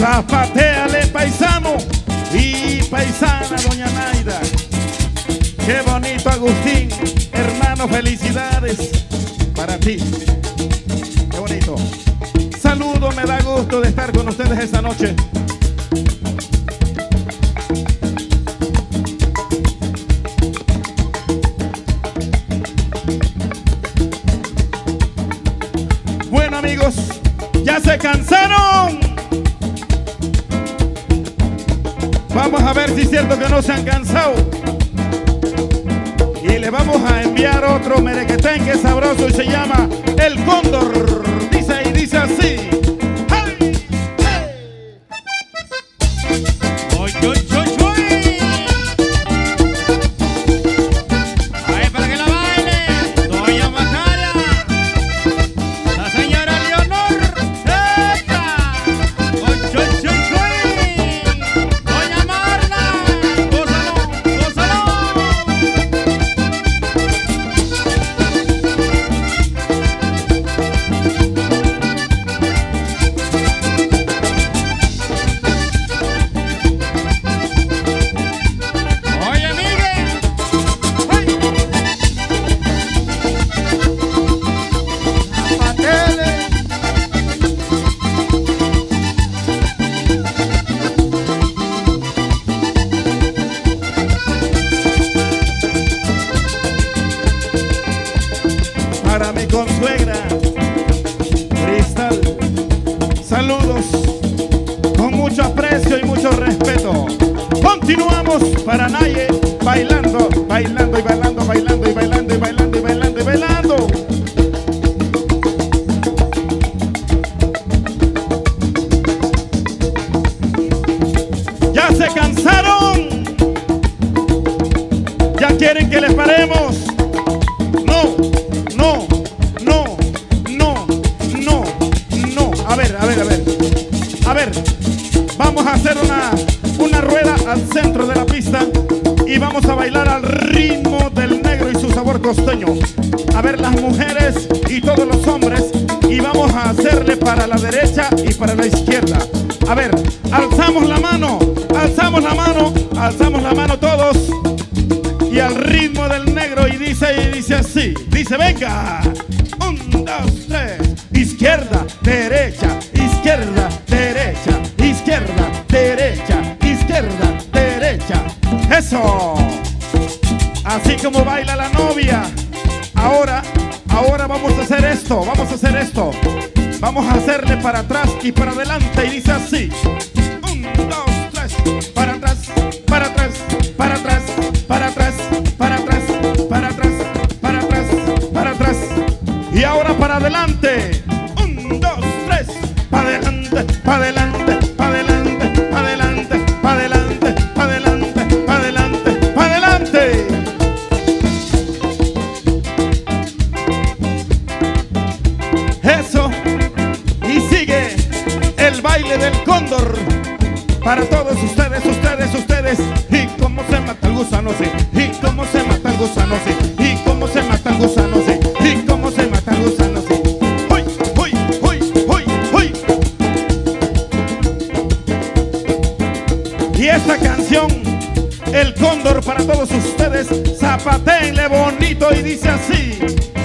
Zapateale, paisano y paisana, doña Naida. Qué bonito, Agustín, hermano, felicidades para ti. Qué bonito. Saludo, me da gusto de estar con ustedes esta noche. Bueno, amigos, ¿ya se cansaron? Vamos a ver si es cierto que no se han cansado. Y le vamos a enviar otro merequetengue sabroso y se llama El Cóndor. Dice y dice así. ¡Hey! ¡Hey! ¡Oy, oy, oy, oy! ¡Ay, para que la baile! Doña Macaria, la señora Leonor. ¡Epa! ¡Oy, oy, oy, oy! Doña Marla, gózalo, gózalo. Oye, Miguel. ¡Ay! Zapatele. Para mi consuegra Cristal, saludos con mucho aprecio y mucho respeto. Continuamos para Naye, bailando, bailando y bailando, bailando y bailando y bailando y bailando y bailando. ¿Ya se cansaron? ¿Ya quieren que les paremos? No, no, no, no, no, no. A ver, a ver, a ver. A ver, vamos a hacer una rueda al centro de la pista y vamos a bailar al ritmo del negro y su sabor costeño. A ver, las mujeres y todos los hombres, y vamos a hacerle para la derecha y para la izquierda. A ver, alzamos la mano, alzamos la mano, alzamos la mano todos. Y al ritmo del negro y dice así. Dice, venga. 1, 2, 3. Izquierda, derecha, izquierda, derecha, izquierda, derecha, izquierda, derecha. Eso. Así como baila la novia. Ahora vamos a hacer esto. Vamos a hacer esto. Vamos a hacerle para atrás y para adelante. Y dice así. 1, 2, 3. Para atrás, para atrás, para atrás, para atrás, para atrás, para atrás, para atrás, para atrás. Y ahora para adelante. 1, 2, 3. Para adelante, para adelante, para adelante, para adelante, para adelante, para adelante, para adelante, para adelante. Eso. Y sigue el baile del cóndor. Para todos ustedes, ustedes, ustedes. Y cómo se mata el gusano, sí. Y cómo se mata el gusano, sí. Y cómo se mata el gusano, sí. Y cómo se mata el gusano, sí. ¡Uy, uy, uy, uy, uy! Y esta canción, El Cóndor, para todos ustedes. Zapatéenle bonito y dice así.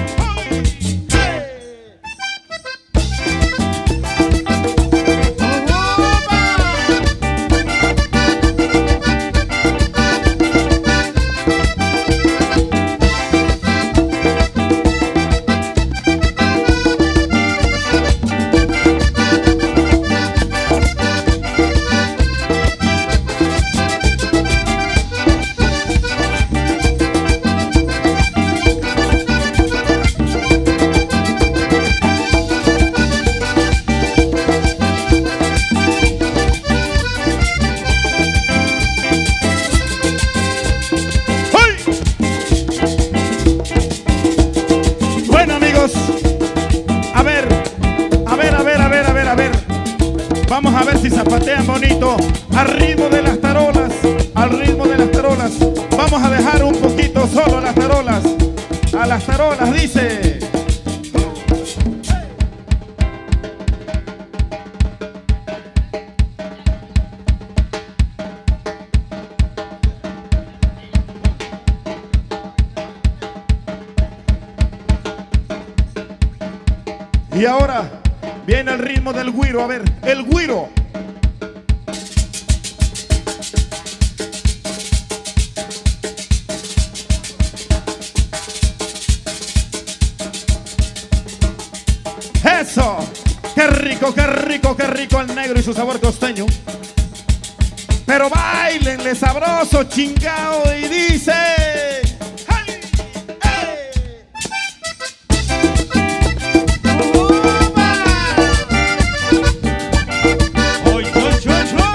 Vamos a ver si zapatean bonito al ritmo de las tarolas, al ritmo de las tarolas. Vamos a dejar un poquito solo las tarolas. A las tarolas dice. Y ahora viene el ritmo del güiro. A ver, el güiro. Eso. Qué rico, qué rico, qué rico el negro y su sabor costeño. Pero bailenle sabroso, chingao, y dice... ¡Hey! ¡Hey! ¡Oy, oy, oy,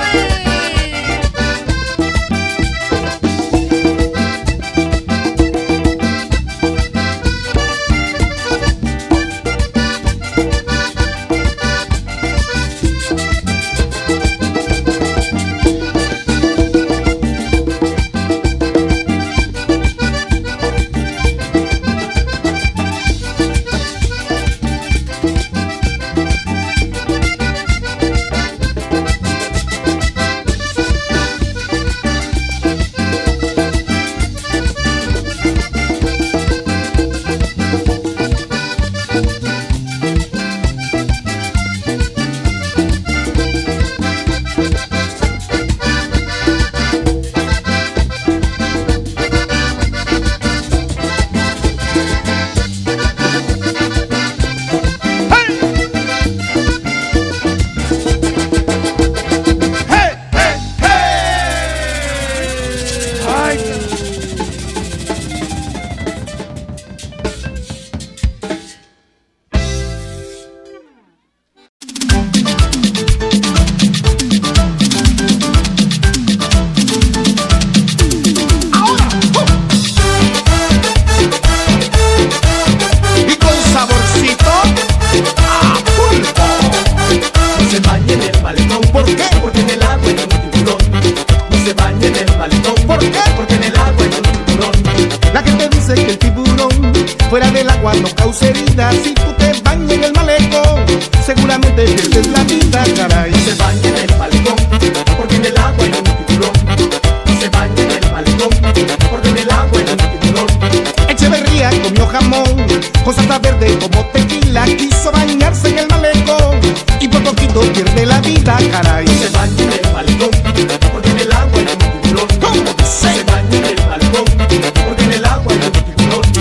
fuera del agua no causa heridas. Si tú te bañas en el malecón, seguramente pierdes la vida, caray. No se baña en el malecón, porque en el agua hay un tiburón. No se baña en el malecón, porque en el agua hay un tiburón. Echeverría comió jamón con salsa verde como tequila. Quiso bañarse en el malecón y por poquito pierde la vida, caray. No se baña en el malecón, porque en el agua hay un tiburón. No se baña en el malecón, porque en el agua hay un tiburón.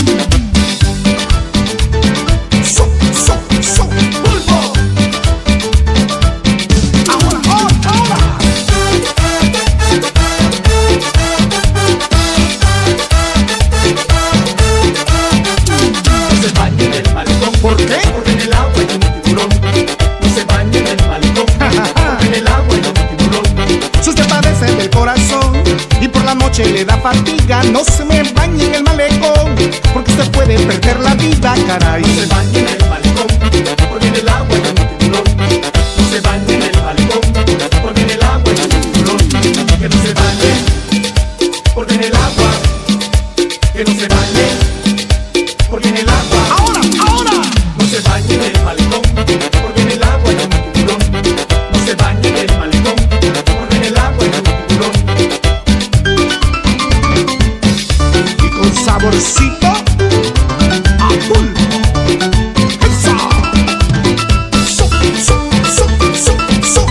¡Pulpo! ¡Ahora, ahora, ahora! No se baña en el malecón. ¿Por qué? Porque en el agua hay un tiburón. No se baña en el malecón, porque en el agua hay un tiburón. Si usted padece del corazón y por la noche le da fatiga, no se me bañe en el malecón, porque usted puede perder la vida, caray. No se baña en el malecón, porque en el agua hay un tiburón. No se baña en el malecón, porque en el agua hay un tiburón. Que no se bañe, porque en el agua. Que no se bañe, porque en el agua. ¡Ahora, ahora! No se bañe en el malecón, porque en el agua hay un tiburón. No se bañe en el malecón, porque en el agua hay un tiburón. Y con saborcito a pulpo. ¡Esa! ¡Su, su, su, su, su!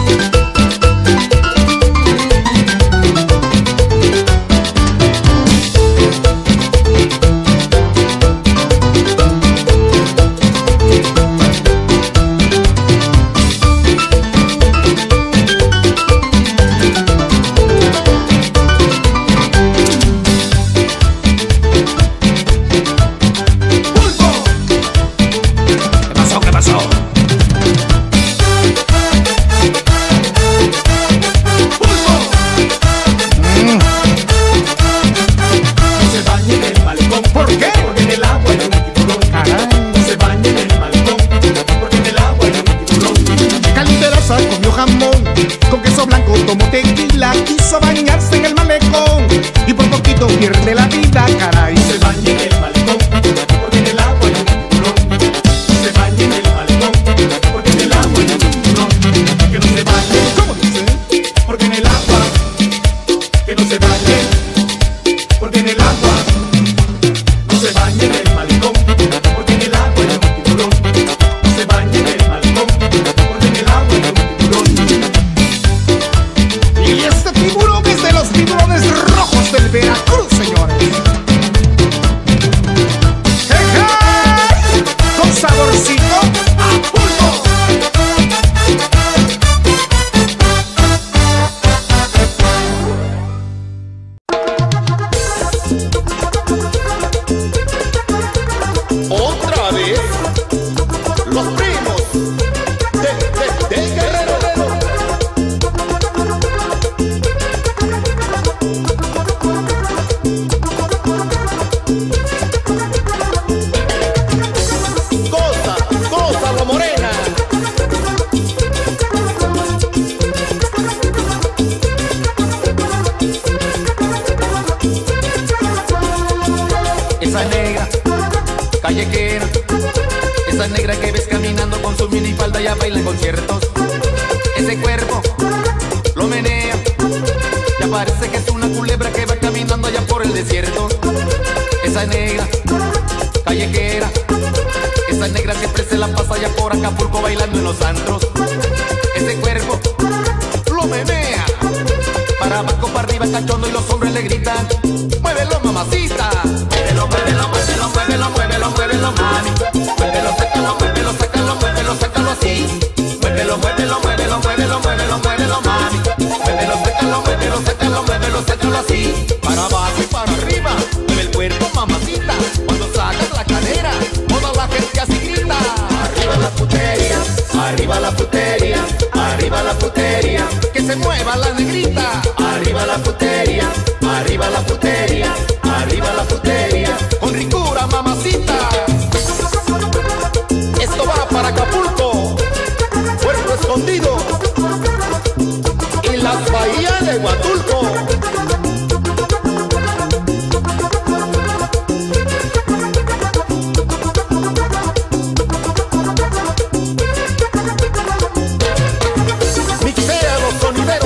callejera, esa negra que ves caminando con su minifalda ya baila en conciertos. Ese cuerpo lo menea, ya parece que es una culebra que va caminando allá por el desierto. Esa negra callejera, esa negra siempre se la pasa allá por Acapulco bailando en los antros. Ese cuerpo lo menea, para abajo, para arriba, cachondo, y los hombres le gritan: muévelo, mamacita. Muévelo, muévelo, muévelo, muévelo, muévelo, muévelo, mami. Muévelo, sácalo, muévelo, sácalo, muévelo, sácalo así. Muévelo, muévelo, muévelo, muévelo, muévelo, muévelo, mami. Muévelo, sácalo, muévelo, sácalo, muévelo, sácalo así. Para abajo y para arriba, mueve el cuerpo, mamacita. Cuando sacas la cadera, toda la gente así grita: arriba la putería, arriba la putería, arriba la putería. Que se mueva la negrita. Arriba la putería, arriba la putería, arriba la putería. Con ricura, mamacita. Esto va para Acapulco, Puerto Escondido y las bahías de Huatulco. Mixea los sonideros.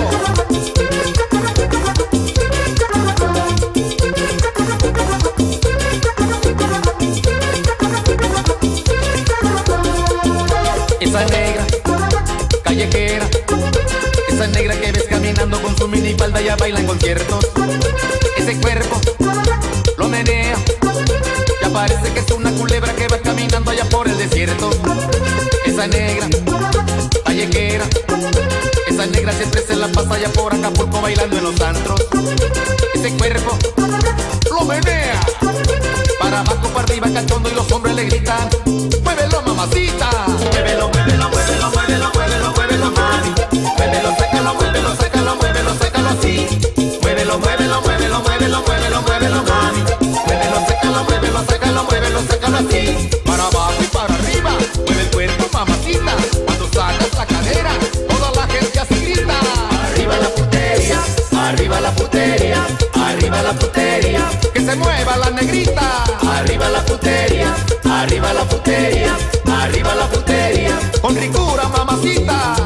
Esa negra callejera, esa negra que ves caminando con su minifalda ya baila en conciertos. Ese cuerpo lo menea, ya parece que es una culebra que va caminando allá por el desierto. Esa negra callejera, esa negra siempre se la pasa allá por Acapulco bailando en los antros. Ese cuerpo lo menea, para abajo, para arriba, cachondo, y los hombres le gritan: muévelo, mamacita. Muévelo, muévelo, muévelo, muévelo, muévelo, muévelo, mami. Muévelo, sácalo, muévelo, sácalo, muévelo, sácalo así. Muévelo, muévelo, muévelo, muévelo, muévelo, muévelo, mami. Muévelo, sácalo, muévelo, sácalo, muévelo, sácalo así. Para abajo y para arriba, mueve el cuerpo, mamacita. Cuando sacas la cadera, toda la gente así grita: arriba la putería, arriba la putería, arriba la putería. Que se mueva la negrita. Arriba la putería, arriba la putería, arriba la putería. Con ricura, mamacita.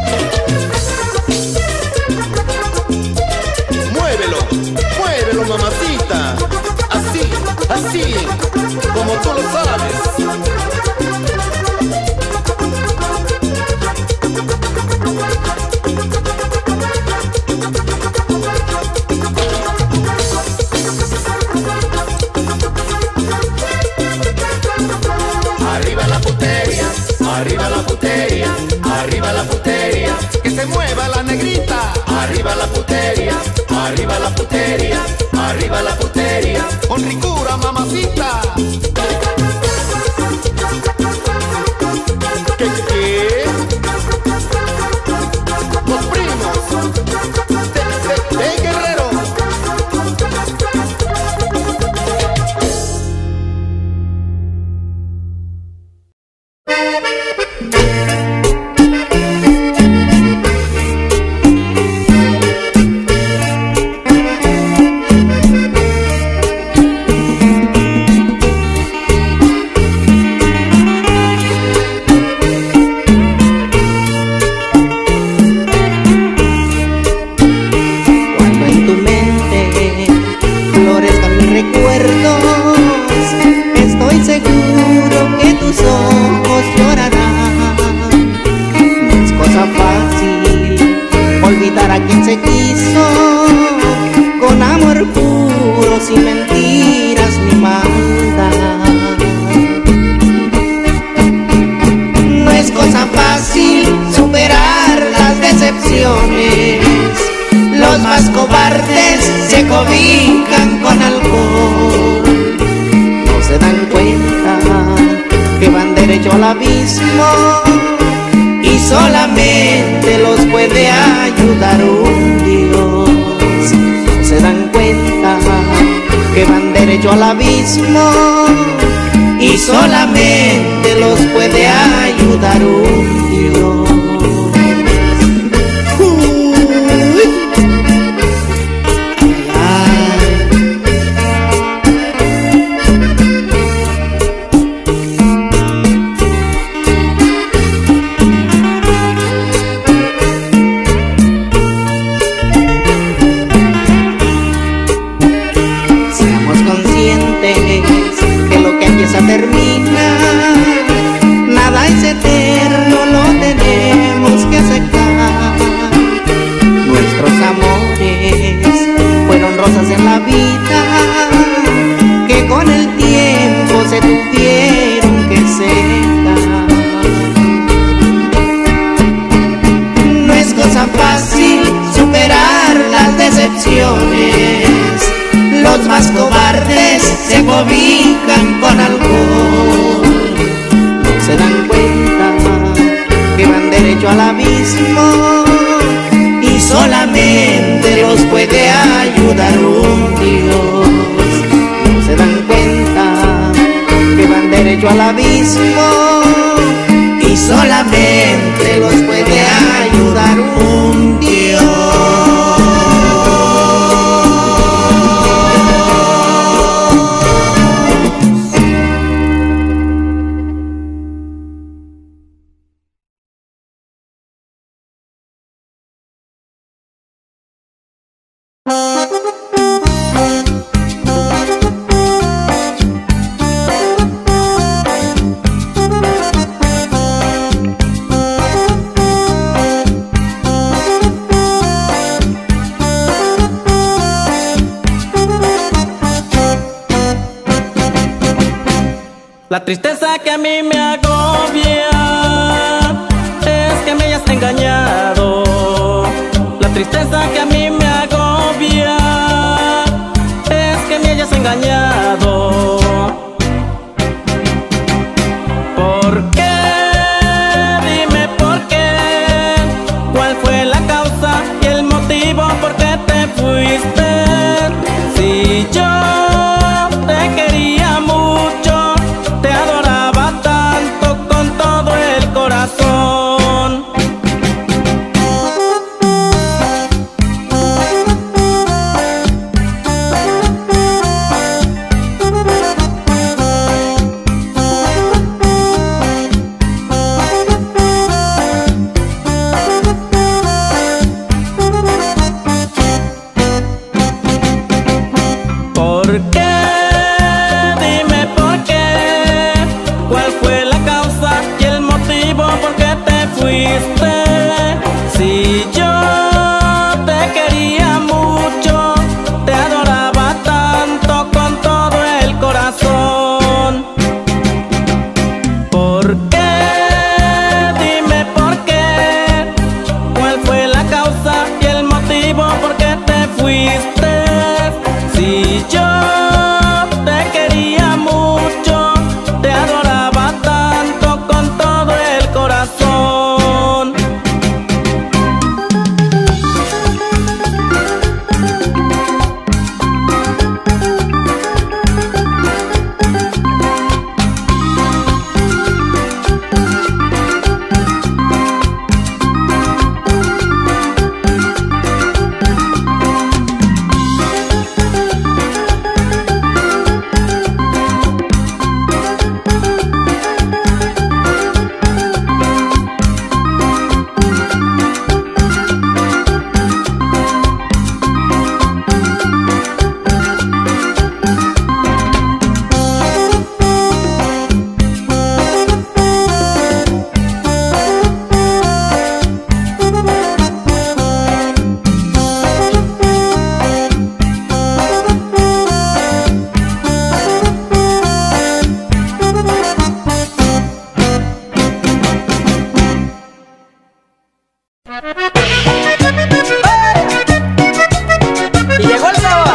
Muévelo, muévelo, mamacita. Así, así, como tú lo sabes. Arriba la putería, arriba la putería, arriba la putería. Que se mueva la negrita. Arriba la putería, arriba la putería, arriba la putería. Con ricura, mamacita. ¿Qué? Los primos de Guerrero. Los más cobardes se cobijan con alcohol. No se dan cuenta que van derecho al abismo y solamente los puede ayudar un Dios. No se dan cuenta que van derecho al abismo y solamente los puede ayudar un Dios. empieza termina. Nada es eterno, lo tenemos que aceptar. Nuestros amores fueron rosas en la vida que con el tiempo se tuvieron que secar. No es cosa fácil superar las decepciones. Los más cobardes se cobijan con alcohol. No se dan cuenta que van derecho al abismo y solamente los puede ayudar un Dios. No se dan cuenta que van derecho al abismo y solamente los puede ayudar un Dios. La tristeza que a mí me agobia es que me hayas engañado. La tristeza que a mí me agobia es que me hayas engañado. ¿Por qué? Dime por qué. ¿Cuál fue la causa y el motivo por qué te fuiste? Si yo te quería mucho, te adoraba tanto con todo el corazón. ¿Por qué? Dime por qué. ¿Cuál fue la causa y el motivo por qué te fuiste? Si yo te quería mucho, te adoraba tanto con todo el corazón. ¿Por qué? Dime por qué. ¿Cuál fue la causa y el motivo por qué te fuiste? Si yo te quería mucho, te adoraba tanto con todo el corazón. Y llegó el sabor.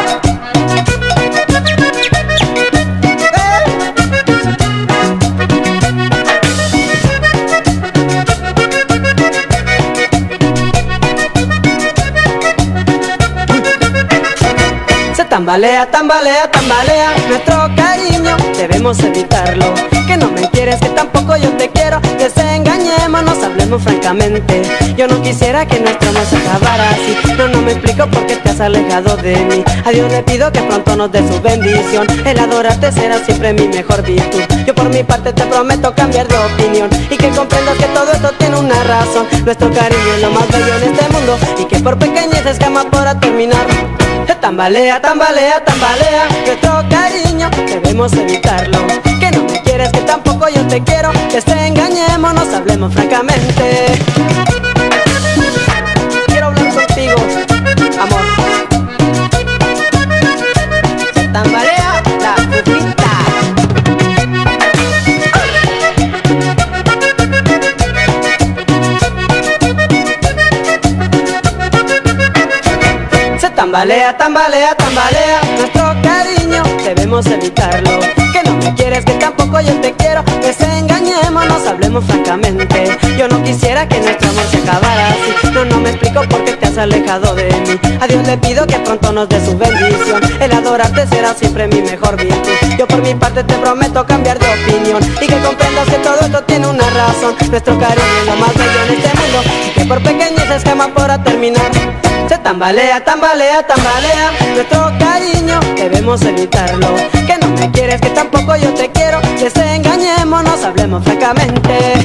Se tambalea, tambalea, tambalea nuestro cariño, debemos evitarlo. Que no me quieres, que tampoco yo te quiero. Desengañémonos, hablemos francamente. Yo no quisiera que nuestro amor se acabara así. No me explico por qué te has alejado de mí. A Dios le pido que pronto nos dé su bendición. El adorarte será siempre mi mejor virtud. Yo por mi parte te prometo cambiar de opinión y que comprendas que todo esto tiene una razón. Nuestro cariño es lo más bello en este mundo y que por pequeñeces jamás podrá terminar. Tambalea, tambalea, tambalea, nuestro cariño debemos evitarlo. Que no me quieres, que tampoco yo te quiero, que se engañemos, nos hablemos francamente. Quiero hablar contigo, amor. Se tambalea la pupita. Tambalea, tambalea, tambalea, nuestro cariño debemos evitarlo. Que no me quieres, que tampoco yo te quiero, que se engañemos, nos hablemos francamente. Yo no quisiera que nuestro amor se acabara así. No me explico por qué te has alejado de mí. A Dios le pido que pronto nos dé su bendición. El adorarte será siempre mi mejor virtud. Yo por mi parte te prometo cambiar de opinión y que comprendas que todo esto tiene una razón. Nuestro cariño es lo más bello en este mundo y que por pequeñeces jamás podrá terminar. Se tambalea, tambalea, tambalea, nuestro cariño debemos evitarlo. Que no me quieres, que tampoco yo te quiero, que se engañemos, nos hablemos francamente.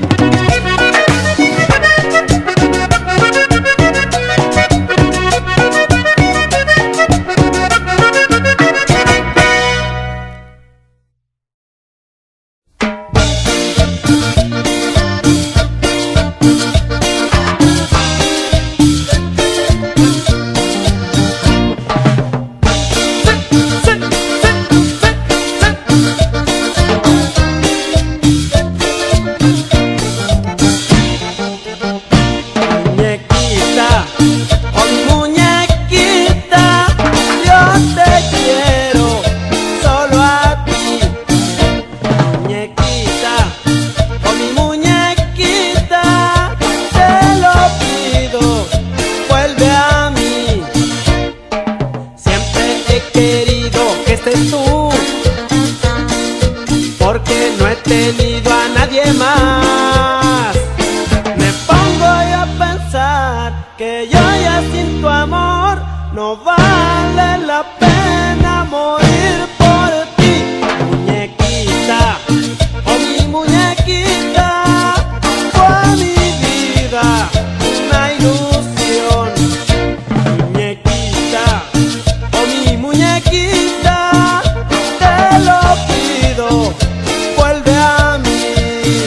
Porque no he tenido a nadie más. Me pongo yo a pensar que yo ya sin tu amor no vale la pena morir por ti. Muñequita, oh mi muñequita, fue mi vida una ilusión. Muñequita, oh mi muñequita, te lo pido, vuelve a mí,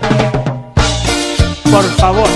por favor.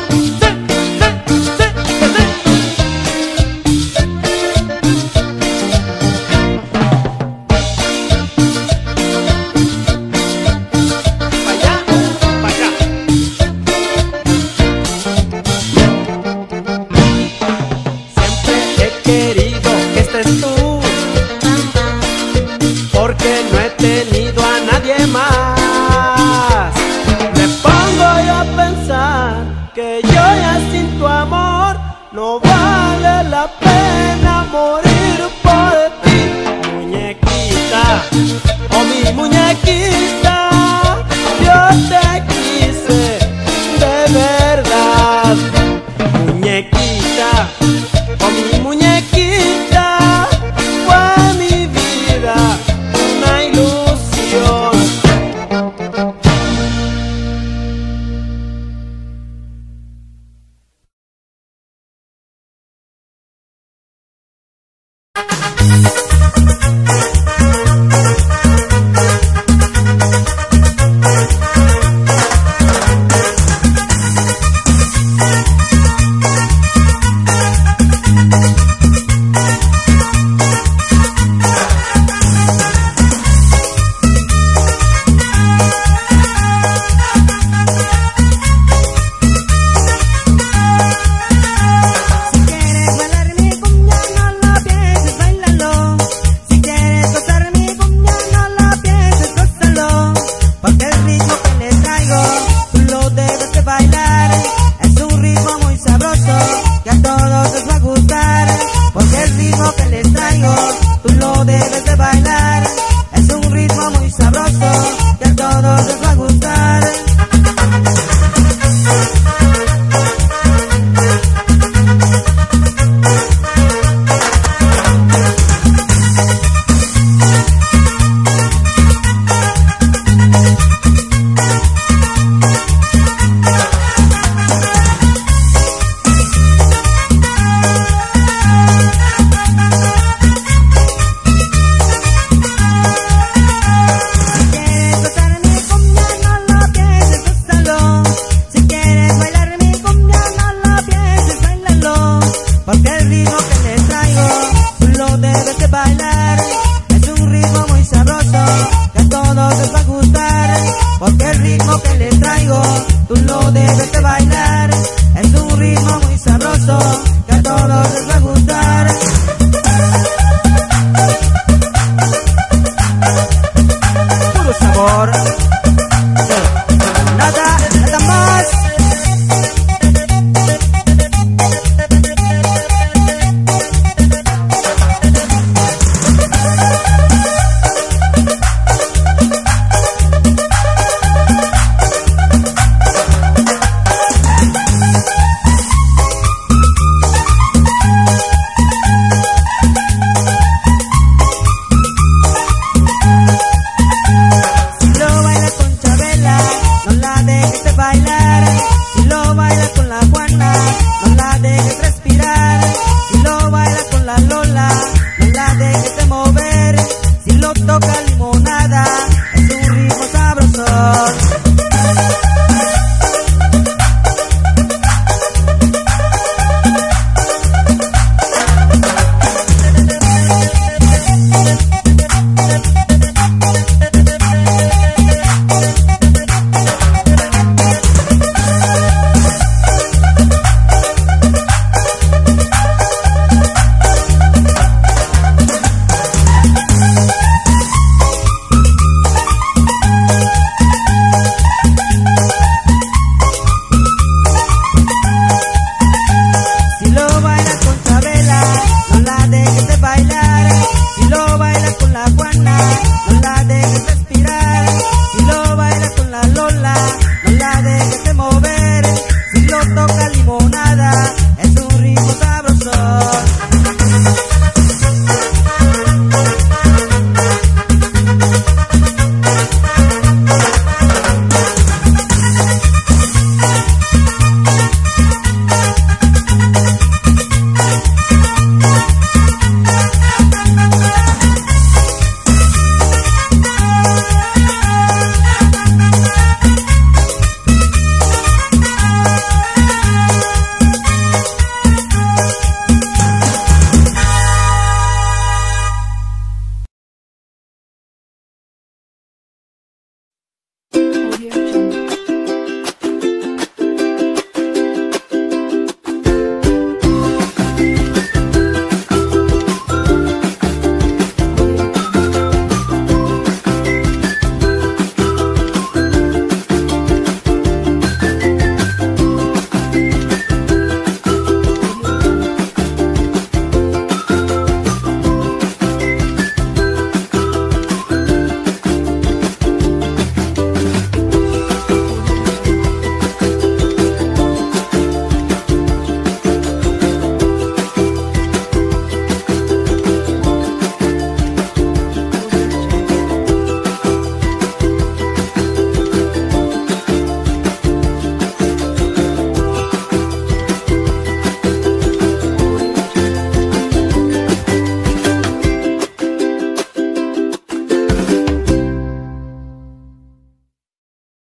Porque no he tenido a nadie más. Me pongo yo a pensar que yo ya sin tu amor no vale la pena morir por ti. Muñequita, oh mi muñequita, yo te quise de verdad. Muñequita, oh mi muñequita, fue mi vida una ilusión. Que les traigo, tú lo debes de bailar. Es un ritmo muy sabroso que a todos les